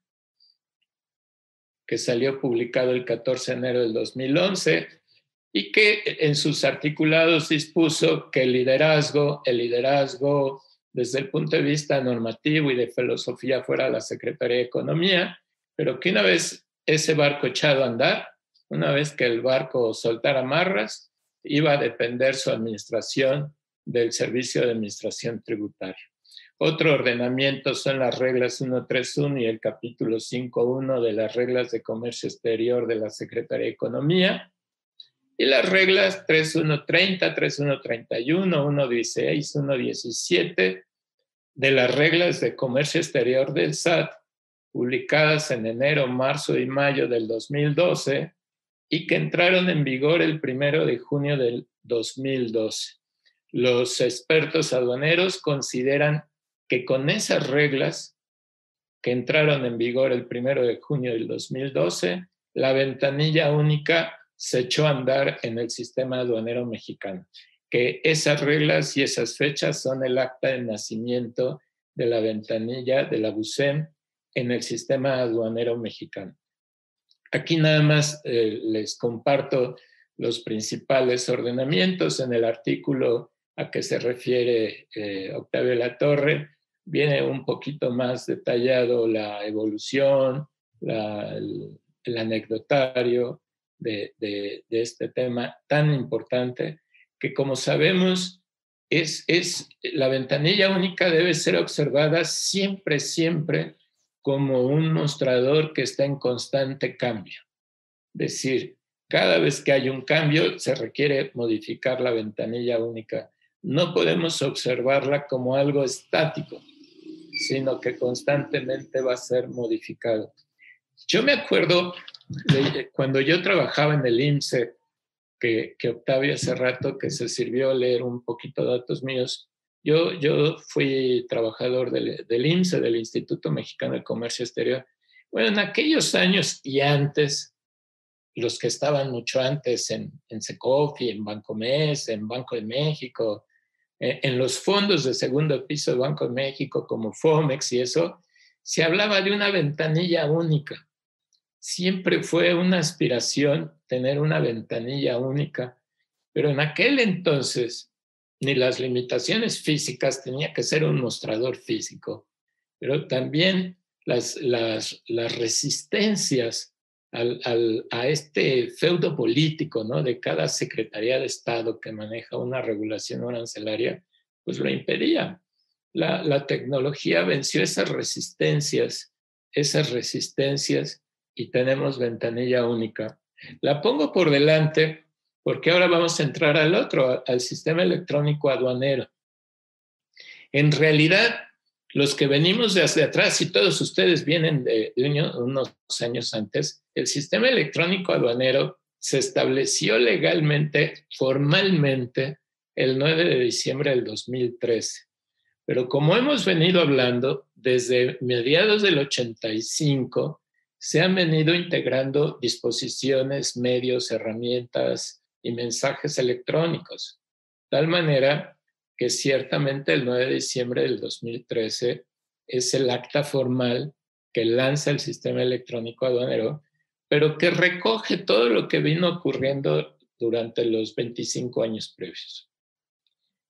D: que salió publicado el 14 de enero del 2011 y que en sus articulados dispuso que el liderazgo desde el punto de vista normativo y de filosofía fuera la Secretaría de Economía, pero que una vez ese barco echado a andar, una vez que el barco soltara amarras, iba a depender su administración del Servicio de Administración Tributaria. Otro ordenamiento son las reglas 131 y el capítulo 5.1 de las reglas de comercio exterior de la Secretaría de Economía, y las reglas 3.1.30, 3.1.31, 1.16, 1.17 de las reglas de comercio exterior del SAT, publicadas en enero, marzo y mayo del 2012 y que entraron en vigor el 1 de junio del 2012. Los expertos aduaneros consideran que con esas reglas que entraron en vigor el 1 de junio del 2012, la ventanilla única se echó a andar en el sistema aduanero mexicano, que esas reglas y esas fechas son el acta de nacimiento de la ventanilla de la BUSEM en el sistema aduanero mexicano. Aquí nada más les comparto los principales ordenamientos. En el artículo a que se refiere Octavio Latorre viene un poquito más detallado la evolución, el anecdotario de este tema tan importante, que como sabemos la ventanilla única debe ser observada siempre como un mostrador que está en constante cambio. Es decir, cada vez que hay un cambio se requiere modificar la ventanilla única. No podemos observarla como algo estático, sino que constantemente va a ser modificado. Yo me acuerdo cuando yo trabajaba en el IMSSE, que Octavio hace rato que se sirvió leer un poquito de datos míos. Yo fui trabajador del IMSSE, del Instituto Mexicano de Comercio Exterior. Bueno, en aquellos años y antes, los que estaban mucho antes en Secofi, en Bancomex, en Banco de México, en los fondos de segundo piso de Banco de México como Fomex y eso, se hablaba de una ventanilla única. Siempre fue una aspiración tener una ventanilla única, pero en aquel entonces ni las limitaciones físicas, tenía que ser un mostrador físico, pero también las resistencias a este feudo político, ¿no?, de cada Secretaría de Estado que maneja una regulación arancelaria, pues lo impedía. La tecnología venció esas resistencias y tenemos ventanilla única. La pongo por delante porque ahora vamos a entrar al sistema electrónico aduanero. En realidad, los que venimos desde atrás, y todos ustedes vienen de unos años antes, el sistema electrónico aduanero se estableció legalmente, formalmente, el 9 de diciembre del 2013. Pero como hemos venido hablando, desde mediados del 85, se han venido integrando disposiciones, medios, herramientas y mensajes electrónicos. De tal manera que ciertamente el 9 de diciembre del 2013 es el acta formal que lanza el sistema electrónico aduanero, pero que recoge todo lo que vino ocurriendo durante los 25 años previos.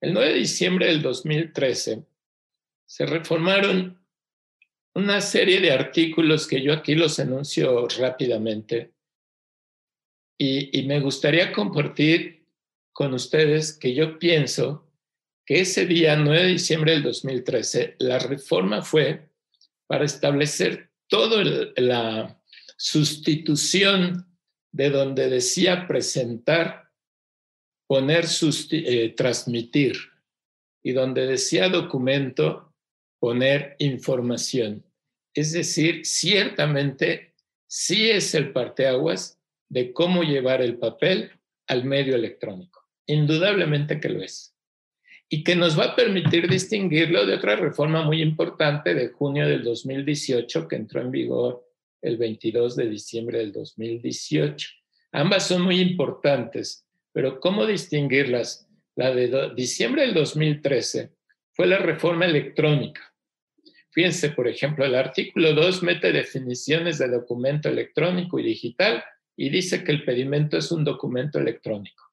D: El 9 de diciembre del 2013 se reformaron una serie de artículos que yo aquí los enuncio rápidamente y me gustaría compartir con ustedes que yo pienso que ese día, 9 de diciembre del 2013, la reforma fue para establecer toda la sustitución de donde decía presentar, poner, transmitir, y donde decía documento, poner información. Es decir, ciertamente sí es el parteaguas de cómo llevar el papel al medio electrónico. Indudablemente que lo es. Y que nos va a permitir distinguirlo de otra reforma muy importante de junio del 2018 que entró en vigor el 22 de diciembre del 2018. Ambas son muy importantes, pero ¿cómo distinguirlas? La de diciembre del 2013 fue la reforma electrónica. Fíjense, por ejemplo, el artículo 2 mete definiciones de documento electrónico y digital y dice que el pedimento es un documento electrónico.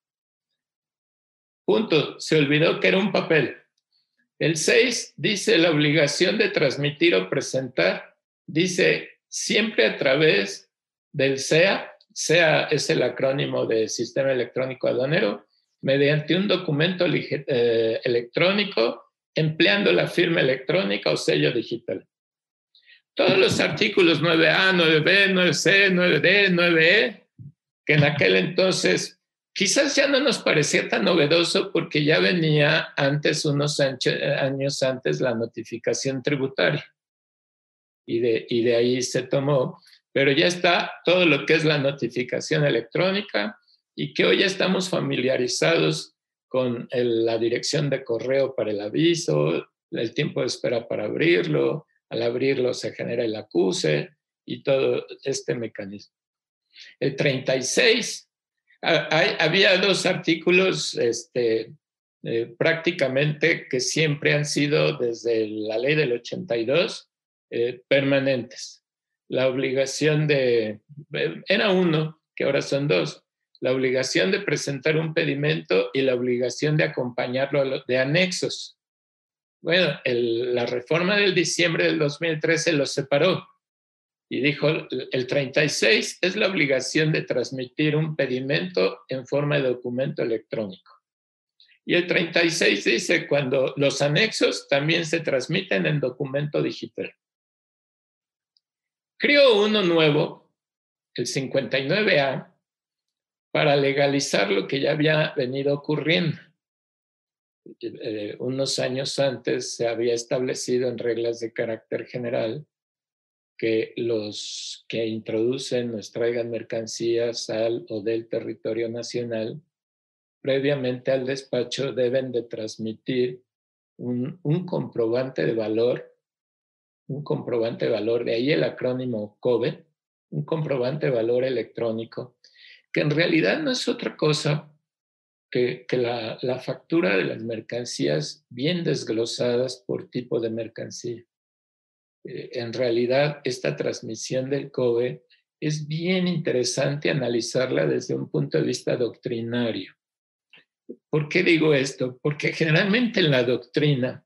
D: Punto. Se olvidó que era un papel. El 6 dice la obligación de transmitir o presentar. Dice siempre a través del SEA. SEA es el acrónimo de Sistema Electrónico Aduanero, mediante un documento electrónico empleando la firma electrónica o sello digital. Todos los artículos 9A, 9B, 9C, 9D, 9E, que en aquel entonces quizás ya no nos parecía tan novedoso porque ya venía antes, unos años antes, la notificación tributaria. Y de ahí se tomó. Pero ya está todo lo que es la notificación electrónica y que hoy ya estamos familiarizados con la dirección de correo para el aviso, el tiempo de espera para abrirlo, al abrirlo se genera el acuse y todo este mecanismo. El 36, había dos artículos prácticamente que siempre han sido desde la ley del 82 permanentes. La obligación era uno, que ahora son dos, la obligación de presentar un pedimento y la obligación de acompañarlo de anexos. Bueno, la reforma del diciembre del 2013 los separó y dijo, el 36 es la obligación de transmitir un pedimento en forma de documento electrónico. Y el 36 dice, cuando los anexos también se transmiten en documento digital. Creó uno nuevo, el 59A, para legalizar lo que ya había venido ocurriendo. Unos años antes se había establecido en reglas de carácter general que los que introducen o extraigan mercancías al o del territorio nacional, previamente al despacho deben de transmitir un comprobante de valor, de ahí el acrónimo COBE, un comprobante de valor electrónico, que en realidad no es otra cosa que la factura de las mercancías bien desglosadas por tipo de mercancía. En realidad, esta transmisión del COBE es bien interesante analizarla desde un punto de vista doctrinario. ¿Por qué digo esto? Porque generalmente en la doctrina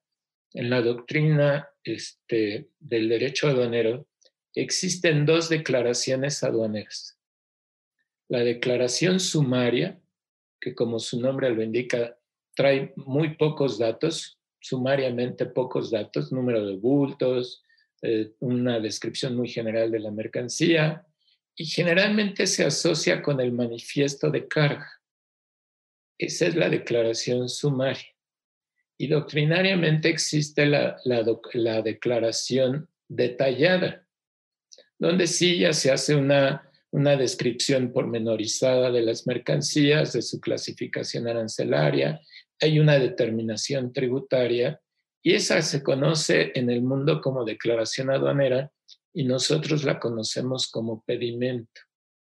D: del derecho aduanero, existen dos declaraciones aduaneras. La declaración sumaria, que como su nombre lo indica, trae muy pocos datos, sumariamente pocos datos, número de bultos, una descripción muy general de la mercancía, y generalmente se asocia con el manifiesto de carga. Esa es la declaración sumaria. Y doctrinariamente existe la declaración detallada, donde sí ya se hace una descripción pormenorizada de las mercancías, de su clasificación arancelaria, hay una determinación tributaria y esa se conoce en el mundo como declaración aduanera y nosotros la conocemos como pedimento.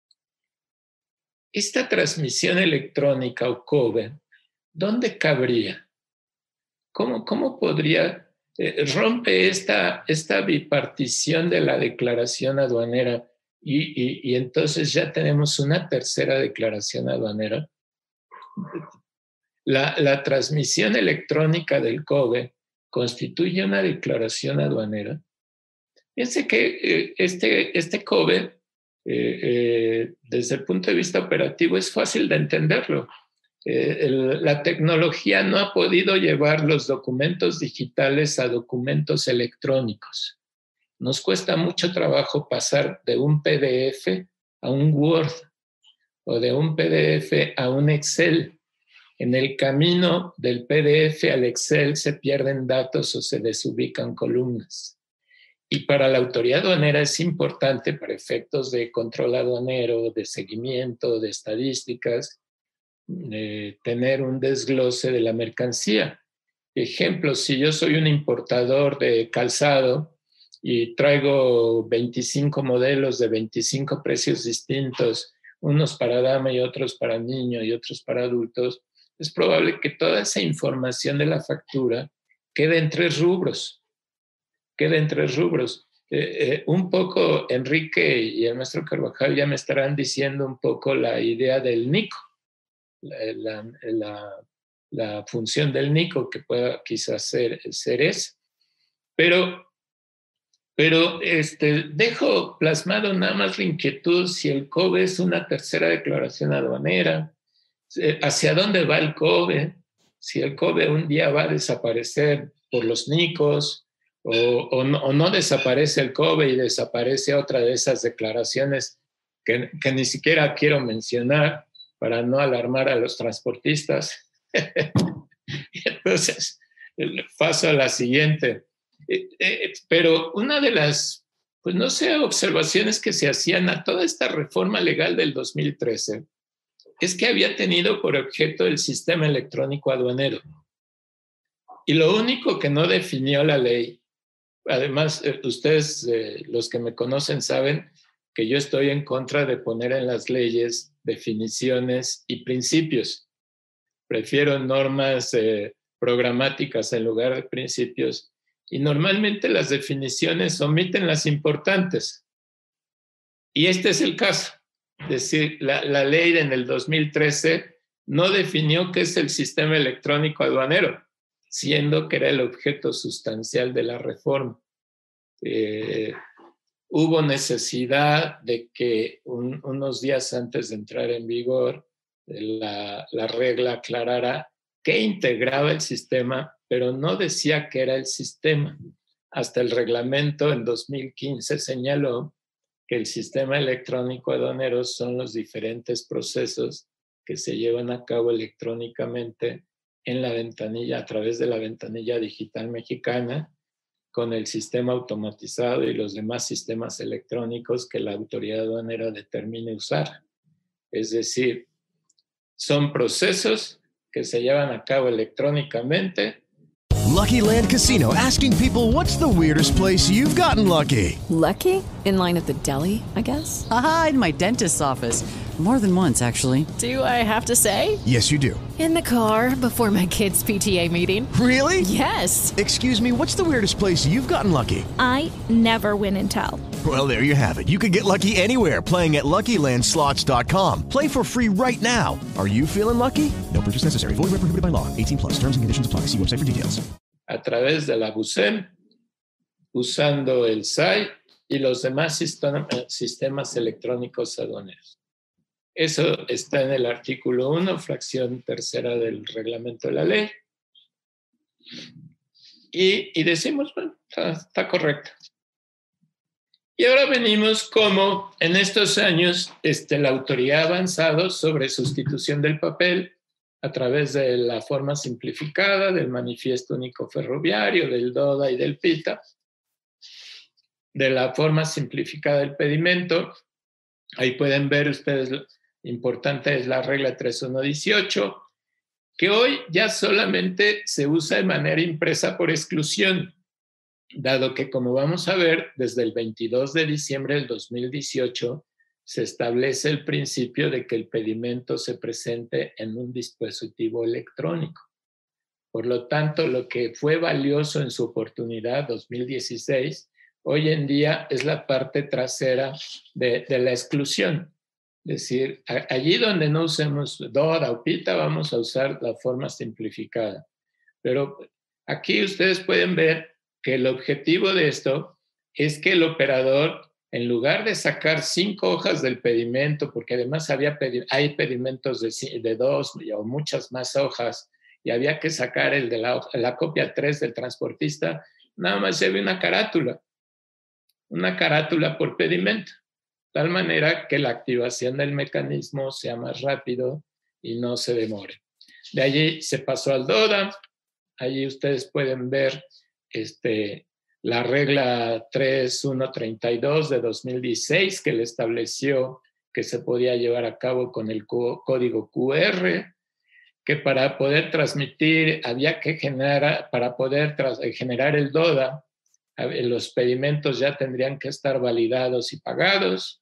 D: Esta transmisión electrónica o COBE, ¿dónde cabría? ¿Cómo podría rompe esta bipartición de la declaración aduanera y entonces ya tenemos una tercera declaración aduanera? La transmisión electrónica del COBE constituye una declaración aduanera. Fíjense que este COBE, desde el punto de vista operativo, es fácil de entenderlo. La tecnología no ha podido llevar los documentos digitales a documentos electrónicos. Nos cuesta mucho trabajo pasar de un PDF a un Word o de un PDF a un Excel. En el camino del PDF al Excel se pierden datos o se desubican columnas. Y para la autoridad aduanera es importante, para efectos de control aduanero, de seguimiento, de estadísticas, tener un desglose de la mercancía. Ejemplo, si yo soy un importador de calzado y traigo 25 modelos de 25 precios distintos, unos para dama y otros para niño y otros para adultos, es probable que toda esa información de la factura quede en tres rubros. Un poco Enrique y el maestro Carvajal ya me estarán diciendo un poco la idea del NICO, la función del NICO, que pueda quizás ser esa. Pero dejo plasmado nada más la inquietud si el COBE es una tercera declaración aduanera, hacia dónde va el COBE, si el COBE un día va a desaparecer por los NICOs o no desaparece el COBE y desaparece otra de esas declaraciones que ni siquiera quiero mencionar para no alarmar a los transportistas. Entonces, paso a la siguiente. Pero una de las, pues no sé, observaciones que se hacían a toda esta reforma legal del 2013 es que había tenido por objeto el sistema electrónico aduanero. Y lo único que no definió la ley, además ustedes, los que me conocen, saben que yo estoy en contra de poner en las leyes definiciones y principios. Prefiero normas programáticas en lugar de principios. Y normalmente las definiciones omiten las importantes. Y este es el caso. Es decir, la ley en el 2013 no definió qué es el sistema electrónico aduanero, siendo que era el objeto sustancial de la reforma. Hubo necesidad de que unos días antes de entrar en vigor la regla aclarara qué integraba el sistema, pero no decía qué era el sistema. Hasta el reglamento en 2015 señaló que el sistema electrónico aduanero son los diferentes procesos que se llevan a cabo electrónicamente en la ventanilla, a través de la ventanilla digital mexicana, con el sistema automatizado y los demás sistemas electrónicos que la autoridad aduanera determine usar. Es decir, son procesos que se llevan a cabo electrónicamente.
N: Lucky Land Casino, asking people, what's the weirdest place you've gotten lucky?
O: Lucky? In line at the deli, I guess?
P: Aha, in my dentist's office. More than once, actually.
O: Do I have to say?
N: Yes, you do.
O: In the car before my kids' PTA meeting.
N: Really?
O: Yes.
N: Excuse me, what's the weirdest place you've gotten lucky?
Q: I never win and tell.
N: Well, there you have it. You can get lucky anywhere, playing at LuckyLandSlots.com. Play for free right now. Are you feeling lucky? No purchase necessary. Void where prohibited by law. 18+. Terms and conditions apply. See website for details.
D: A través de la BUSEM, usando el SAI y los demás sistemas electrónicos aduaneros. Eso está en el artículo 1, fracción tercera del reglamento de la ley. Y decimos, bueno, está correcto. Y ahora venimos como en estos años la autoridad ha avanzado sobre sustitución del papel a través de la forma simplificada del Manifiesto Único Ferroviario, del DODA y del PITA, de la forma simplificada del pedimento. Ahí pueden ver ustedes, importante es la regla 3118, que hoy ya solamente se usa de manera impresa por exclusión, dado que, como vamos a ver, desde el 22 de diciembre del 2018 se establece el principio de que el pedimento se presente en un dispositivo electrónico. Por lo tanto, lo que fue valioso en su oportunidad 2016, hoy en día es la parte trasera de la exclusión. Es decir, allí donde no usemos DODA o PITA, vamos a usar la forma simplificada. Pero aquí ustedes pueden ver que el objetivo de esto es que el operador, en lugar de sacar 5 hojas del pedimento, porque además hay pedimentos de 2 o muchas más hojas, y había que sacar el de la copia 3 del transportista, nada más lleve una carátula por pedimento, de tal manera que la activación del mecanismo sea más rápido y no se demore. De allí se pasó al DODA. Allí ustedes pueden ver la regla 3132 de 2016 que le estableció que se podía llevar a cabo con el código QR, que para poder transmitir había que generar el DODA, los pedimentos ya tendrían que estar validados y pagados.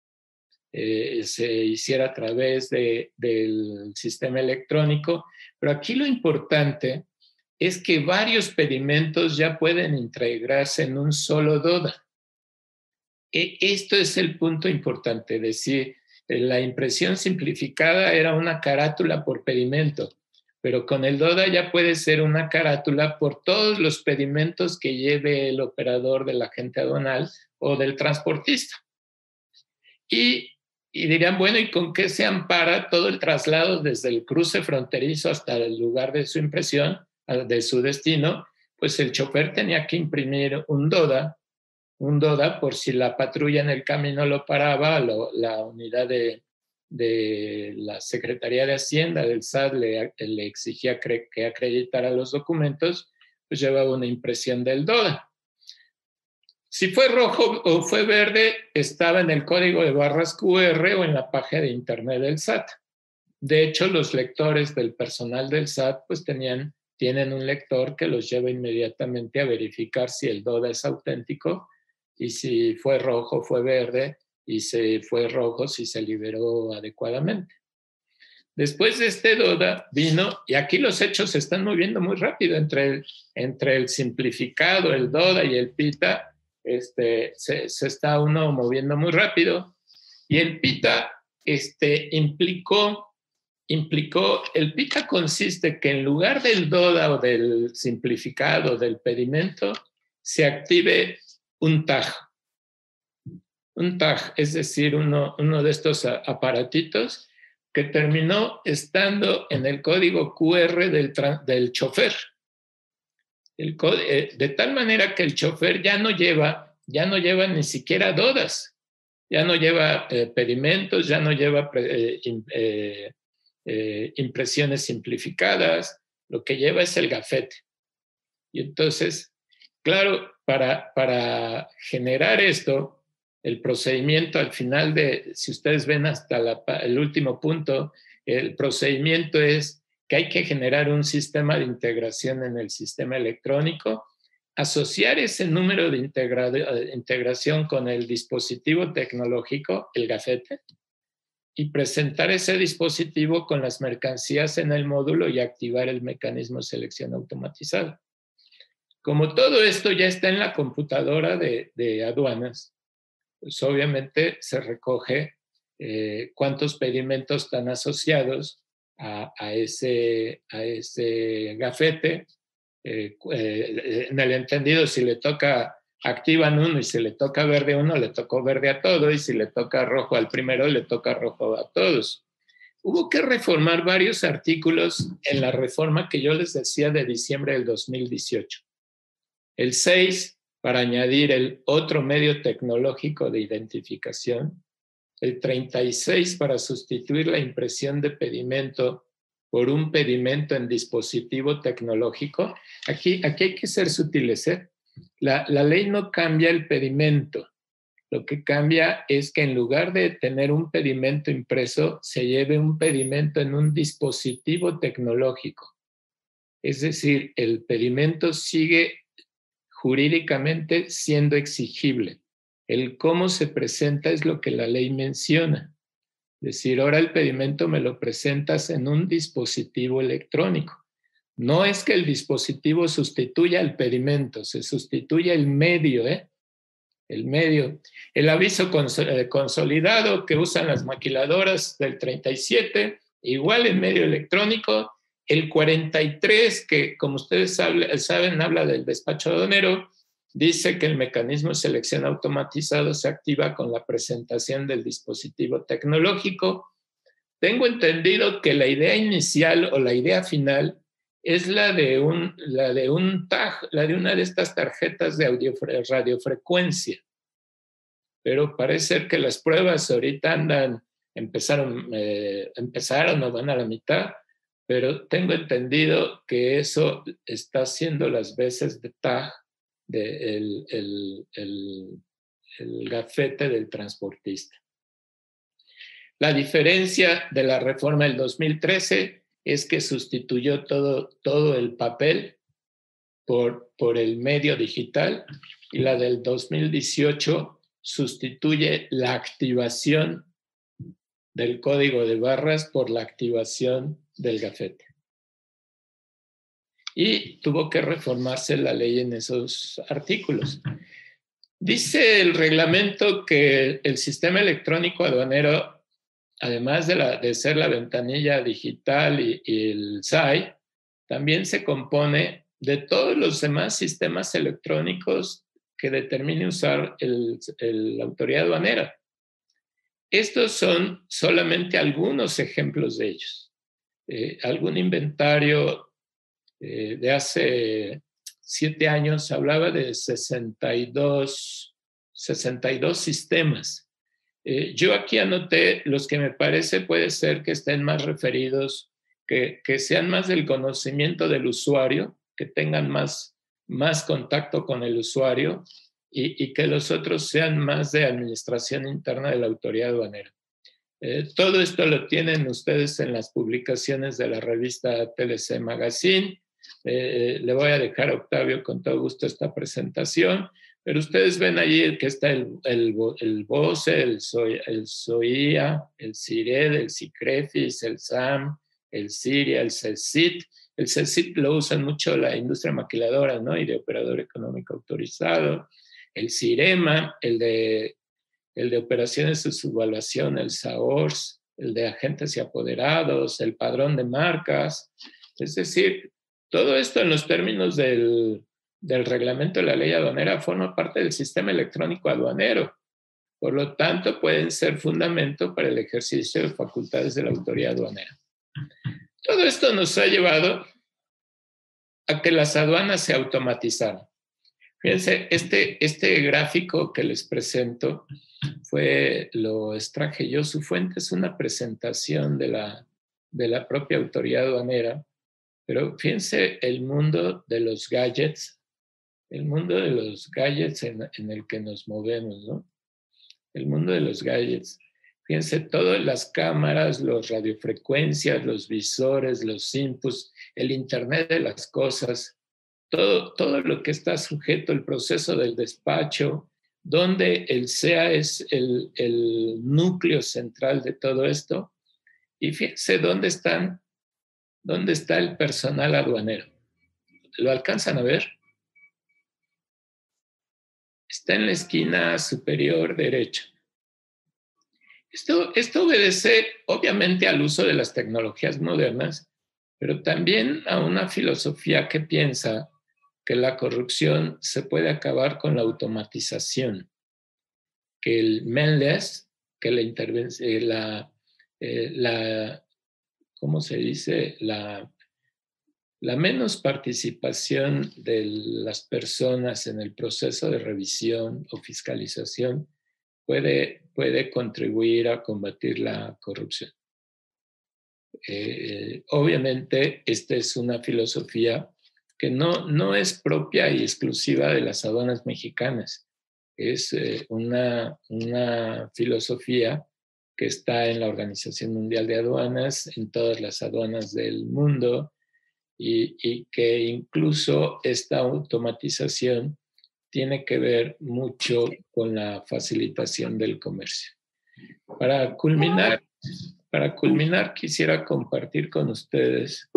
D: Se hiciera a través del sistema electrónico, pero aquí lo importante es que varios pedimentos ya pueden integrarse en un solo DODA. Esto es el punto importante, es decir, la impresión simplificada era una carátula por pedimento, pero con el DODA ya puede ser una carátula por todos los pedimentos que lleve el operador del agente aduanal o del transportista. Y dirán, bueno, ¿y con qué se ampara todo el traslado desde el cruce fronterizo hasta el lugar de su impresión, de su destino? Pues el chofer tenía que imprimir un DODA por si la patrulla en el camino lo paraba, la unidad de la Secretaría de Hacienda del SAT le exigía que acreditara los documentos, pues llevaba una impresión del DODA. Si fue rojo o fue verde, estaba en el código de barras QR o en la página de internet del SAT. De hecho, los lectores del personal del SAT pues tienen un lector que los lleva inmediatamente a verificar si el DODA es auténtico y si fue rojo, fue verde, y si fue rojo, si se liberó adecuadamente. Después de este DODA vino, y aquí los hechos se están moviendo muy rápido entre el simplificado, el DODA y el PITA, se está uno moviendo muy rápido, y el PITA implicó, el PITA consiste que en lugar del DODA o del simplificado, del pedimento, se active un tag. Un tag, es decir, uno de estos aparatitos que terminó estando en el código QR del chofer. De tal manera que el chofer ya no lleva ni siquiera DODAs, ya no lleva pedimentos, ya no lleva impresiones simplificadas, lo que lleva es el gafete. Y entonces, claro, para generar esto, el procedimiento al final si ustedes ven hasta el último punto, el procedimiento es que hay que generar un sistema de integración en el sistema electrónico, asociar ese número de integración con el dispositivo tecnológico, el gafete, y presentar ese dispositivo con las mercancías en el módulo y activar el mecanismo de selección automatizado. Como todo esto ya está en la computadora de aduanas, pues obviamente se recoge cuántos pedimentos están asociados a ese gafete. En el entendido, si le toca activan uno y si le toca verde a uno, le tocó verde a todo, y si le toca rojo al primero, le toca rojo a todos. Hubo que reformar varios artículos en la reforma que yo les decía de diciembre del 2018. El 6, para añadir el otro medio tecnológico de identificación. El 36, para sustituir la impresión de pedimento por un pedimento en dispositivo tecnológico. Aquí hay que ser sutiles, ¿eh? La ley no cambia el pedimento. Lo que cambia es que en lugar de tener un pedimento impreso, se lleve un pedimento en un dispositivo tecnológico. Es decir, el pedimento sigue jurídicamente siendo exigible. El cómo se presenta es lo que la ley menciona. Es decir, ahora el pedimento me lo presentas en un dispositivo electrónico. No es que el dispositivo sustituya al pedimento, se sustituye el medio, el medio. El aviso consolidado que usan las maquiladoras del 37, igual en medio electrónico. El 43, que como ustedes saben, habla del despacho aduanero, dice que el mecanismo de selección automatizado se activa con la presentación del dispositivo tecnológico. Tengo entendido que la idea inicial o la idea final es la de un tag, la de una de estas tarjetas de radiofrecuencia. Pero parece ser que las pruebas ahorita empezaron o van a la mitad, pero tengo entendido que eso está haciendo las veces de tag del el gafete del transportista. La diferencia de la reforma del 2013 es que sustituyó todo el papel por el medio digital, y la del 2018 sustituye la activación del código de barras por la activación del gafete. Y tuvo que reformarse la ley en esos artículos. Dice el reglamento que el sistema electrónico aduanero, además de ser la ventanilla digital y el SAI, también se compone de todos los demás sistemas electrónicos que determine usar la autoridad aduanera. Estos son solamente algunos ejemplos de ellos. Algún inventario de hace 7 años hablaba de 62 sistemas. Yo aquí anoté los que me parece puede ser que estén más referidos, que sean más del conocimiento del usuario, que tengan más contacto con el usuario, y que los otros sean más de administración interna de la autoridad aduanera. Todo esto lo tienen ustedes en las publicaciones de la revista TLC Magazine. Le voy a dejar a Octavio con todo gusto esta presentación, pero ustedes ven allí que está el BOCE, el SOIA, el CIRED, el CICREFIS, el SAM, el CIRIA, el CECIT. El CECIT lo usan mucho la industria maquiladora, ¿no? Y de operador económico autorizado. El CIREMA, el de operaciones de subvaluación, el SAORS, el de agentes y apoderados, el padrón de marcas. Es decir, todo esto en los términos del reglamento de la ley aduanera forma parte del sistema electrónico aduanero. Por lo tanto, pueden ser fundamento para el ejercicio de facultades de la autoridad aduanera. Todo esto nos ha llevado a que las aduanas se automatizaron. Fíjense, este gráfico que les presento lo extraje yo. Su fuente es una presentación de la propia autoridad aduanera, pero fíjense el mundo de los gadgets, en el que nos movemos, ¿no? El mundo de los gadgets. Fíjense, todas las cámaras, las radiofrecuencias, los visores, los inputs, el Internet de las cosas, todo lo que está sujeto al proceso del despacho, donde el SEA es el núcleo central de todo esto. Y fíjense dónde está el personal aduanero. ¿Lo alcanzan a ver? Está en la esquina superior derecha. Esto obedece obviamente al uso de las tecnologías modernas, pero también a una filosofía que piensa que la corrupción se puede acabar con la automatización, que el mainless, que la intervención, ¿cómo se dice? La menos participación de las personas en el proceso de revisión o fiscalización puede contribuir a combatir la corrupción. Obviamente, esta es una filosofía que no es propia y exclusiva de las aduanas mexicanas. Es una filosofía que está en la Organización Mundial de Aduanas, en todas las aduanas del mundo, y que incluso esta automatización tiene que ver mucho con la facilitación del comercio. Para culminar, quisiera compartir con ustedes,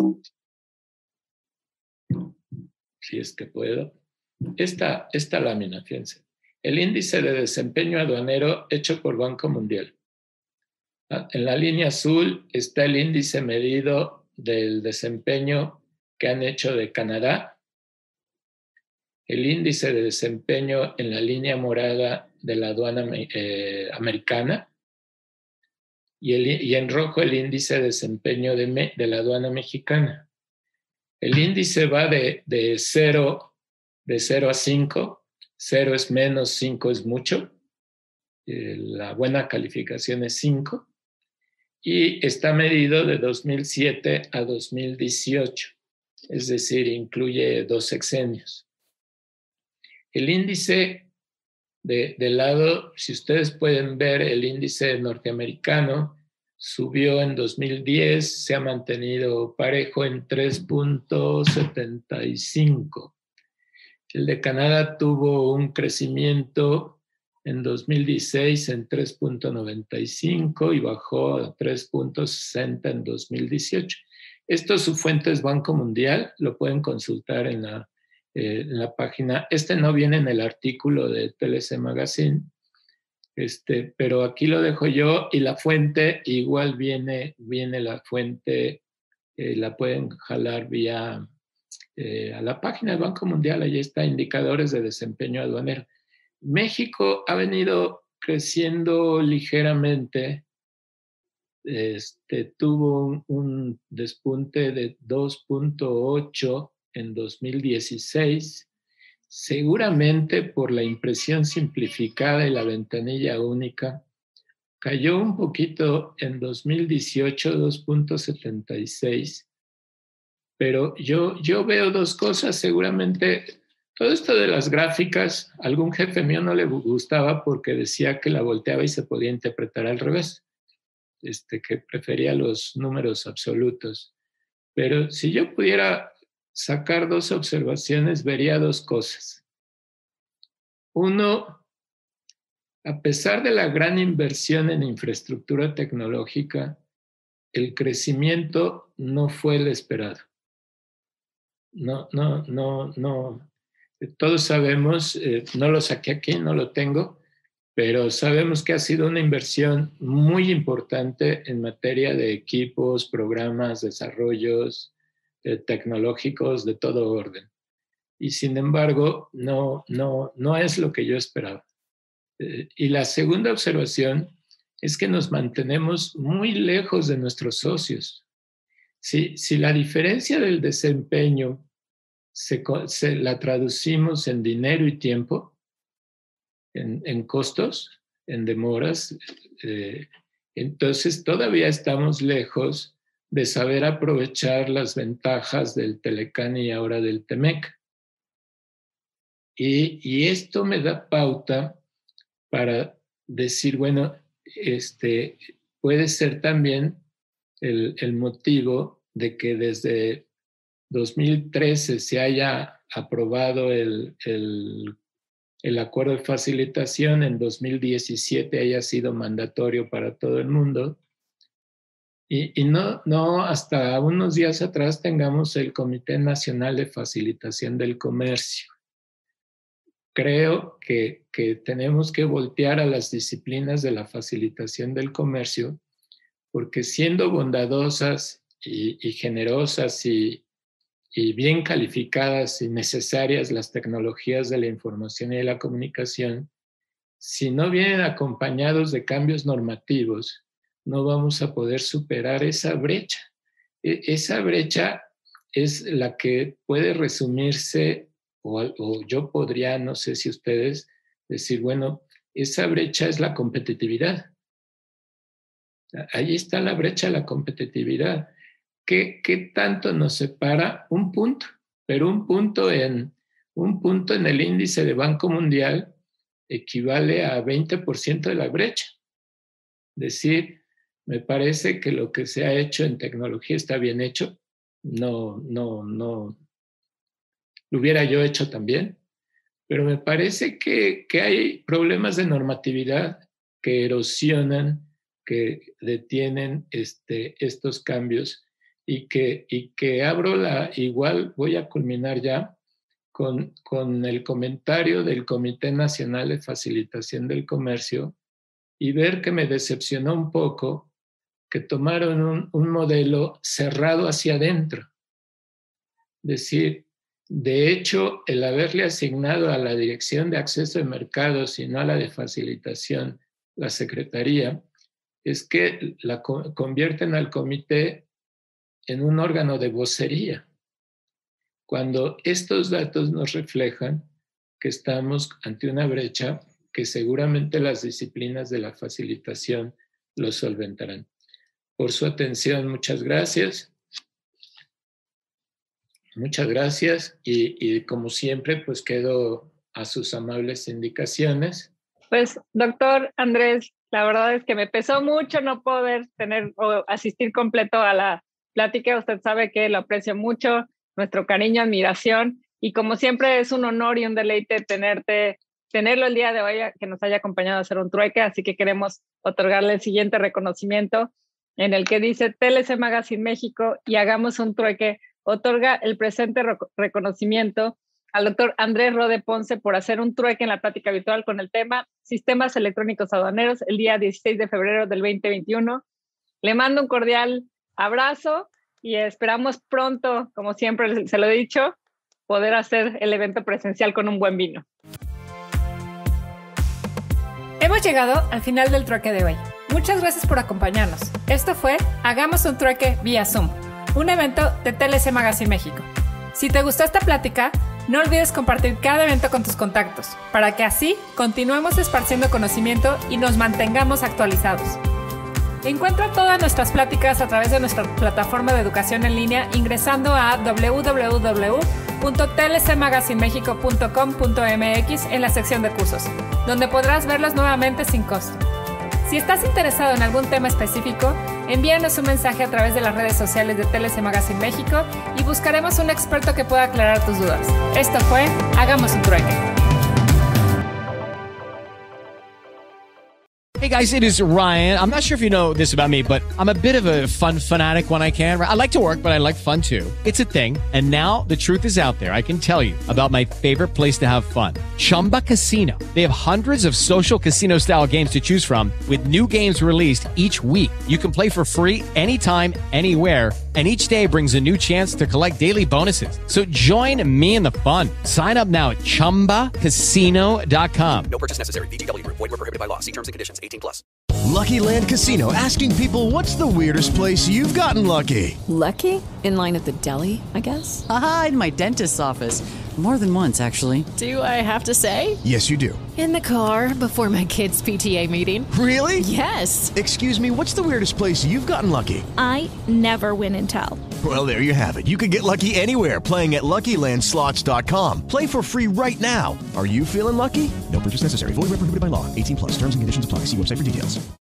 D: si es que puedo, esta lámina, fíjense. el índice de desempeño aduanero hecho por Banco Mundial. En la línea azul está el índice medido del desempeño que han hecho de Canadá, el índice de desempeño en la línea morada de la aduana americana y en rojo el índice de desempeño de la aduana mexicana. El índice va de 0 a 5. 0 es menos, 5 es mucho. La buena calificación es 5. Y está medido de 2007 a 2018. Es decir, incluye 2 sexenios. El índice del lado, si ustedes pueden ver, el índice norteamericano subió en 2010, se ha mantenido parejo en 3.75. El de Canadá tuvo un crecimiento en 2016 en 3.95 y bajó a 3.60 en 2018. Esto su fuente es Banco Mundial, lo pueden consultar en la página. No viene en el artículo de TLC Magazine, pero aquí lo dejo yo, y la fuente igual viene la fuente, la pueden jalar vía a la página del Banco Mundial. Allí está, indicadores de desempeño aduanero. México ha venido creciendo ligeramente, tuvo un despunte de 2.8 en 2016, seguramente por la impresión simplificada y la ventanilla única. Cayó un poquito en 2018, 2.76, pero yo veo 2 cosas. Seguramente todo esto de las gráficas, algún jefe mío no le gustaba porque decía que la volteaba y se podía interpretar al revés, que prefería los números absolutos. Pero si yo pudiera sacar 2 observaciones, vería 2 cosas. Uno, a pesar de la gran inversión en infraestructura tecnológica, el crecimiento no fue el esperado. No. Todos sabemos, no lo saqué aquí, no lo tengo, pero sabemos que ha sido una inversión muy importante en materia de equipos, programas, desarrollos tecnológicos de todo orden. Y sin embargo, no es lo que yo esperaba. Y la segunda observación es que nos mantenemos muy lejos de nuestros socios. Si la diferencia del desempeño la traducimos en dinero y tiempo, en costos, en demoras, entonces todavía estamos lejos de saber aprovechar las ventajas del Telecán y ahora del Temec. Y esto me da pauta para decir, bueno, puede ser también el motivo de que desde 2013 se haya aprobado el acuerdo de facilitación, en 2017 haya sido mandatorio para todo el mundo, y no hasta unos días atrás tengamos el Comité Nacional de Facilitación del Comercio. Creo que tenemos que voltear a las disciplinas de la facilitación del comercio, porque siendo bondadosas y generosas y bien calificadas y necesarias las tecnologías de la información y de la comunicación, si no vienen acompañados de cambios normativos, no vamos a poder superar esa brecha. Esa brecha es la que puede resumirse, o yo podría, no sé si ustedes, decir, bueno, esa brecha es la competitividad. Ahí está la brecha de la competitividad. ¿Qué tanto nos separa? Un punto, pero un punto en el índice de Banco Mundial equivale a 20% de la brecha. Es decir, me parece que lo que se ha hecho en tecnología está bien hecho. No, lo hubiera yo hecho también, pero me parece que hay problemas de normatividad que erosionan, que detienen estos cambios, y que abro igual voy a culminar ya con el comentario del Comité Nacional de Facilitación del Comercio y ver que me decepcionó un poco que tomaron un modelo cerrado hacia adentro. Es decir, de hecho, el haberle asignado a la Dirección de Acceso de Mercados y no a la de Facilitación la Secretaría, es que la convierten al comité en un órgano de vocería, cuando estos datos nos reflejan que estamos ante una brecha que seguramente las disciplinas de la facilitación lo solventarán. Por su atención, muchas gracias. Muchas gracias y como siempre, pues quedo a sus amables indicaciones.
F: Pues, doctor Andrés, la verdad es que me pesó mucho no poder tener o asistir completo a la plática. Usted sabe que lo aprecio mucho, nuestro cariño, admiración, y como siempre es un honor y un deleite tenerlo el día de hoy, que nos haya acompañado a hacer un trueque, así que queremos otorgarle el siguiente reconocimiento en el que dice TLC Magazine México y hagamos un trueque. Otorga el presente reconocimiento al doctor Andrés Rode Ponce por hacer un trueque en la plática habitual con el tema Sistemas Electrónicos Aduaneros el día 16 de febrero del 2021. Le mando un cordial abrazo y esperamos pronto, como siempre se lo he dicho, poder hacer el evento presencial con un buen vino.
R: Hemos llegado al final del trueque de hoy. Muchas gracias por acompañarnos. Esto fue Hagamos un trueque vía Zoom, un evento de TLC Magazine México. Si te gustó esta plática, no olvides compartir cada evento con tus contactos, para que así continuemos esparciendo conocimiento y nos mantengamos actualizados. Encuentra todas nuestras pláticas a través de nuestra plataforma de educación en línea ingresando a www.tlcmagazinemexico.com.mx en la sección de cursos, donde podrás verlos nuevamente sin costo. Si estás interesado en algún tema específico, envíanos un mensaje a través de las redes sociales de TLC Magazine México y buscaremos un experto que pueda aclarar tus dudas. Esto fue Hagamos un trueque.
S: Hey guys, it is Ryan. I'm not sure if you know this about me, but I'm a bit of a fun fanatic when I can. I like to work, but I like fun too. It's a thing. And now the truth is out there. I can tell you about my favorite place to have fun. Chumba Casino. They have hundreds of social casino style games to choose from with new games released each week. You can play for free anytime, anywhere. And each day brings a new chance to collect daily bonuses. So join me in the fun. Sign up now at ChumbaCasino.com.
L: No purchase necessary. VGW Group. Void where prohibited by law. See terms and conditions. 18+.
N: Lucky Land Casino, asking people, what's the weirdest place you've gotten lucky?
O: Lucky? In line at the deli, I guess?
P: Aha, in my dentist's office. More than once, actually.
O: Do I have to say?
N: Yes, you do.
O: In the car before my kids' PTA meeting.
N: Really?
O: Yes.
N: Excuse me, what's the weirdest place you've gotten lucky?
Q: I never win and tell.
N: Well, there you have it. You can get lucky anywhere, playing at LuckyLandSlots.com. Play for free right now. Are you feeling lucky? No purchase necessary. Void where prohibited by law. 18+. Terms and conditions apply. See website for details.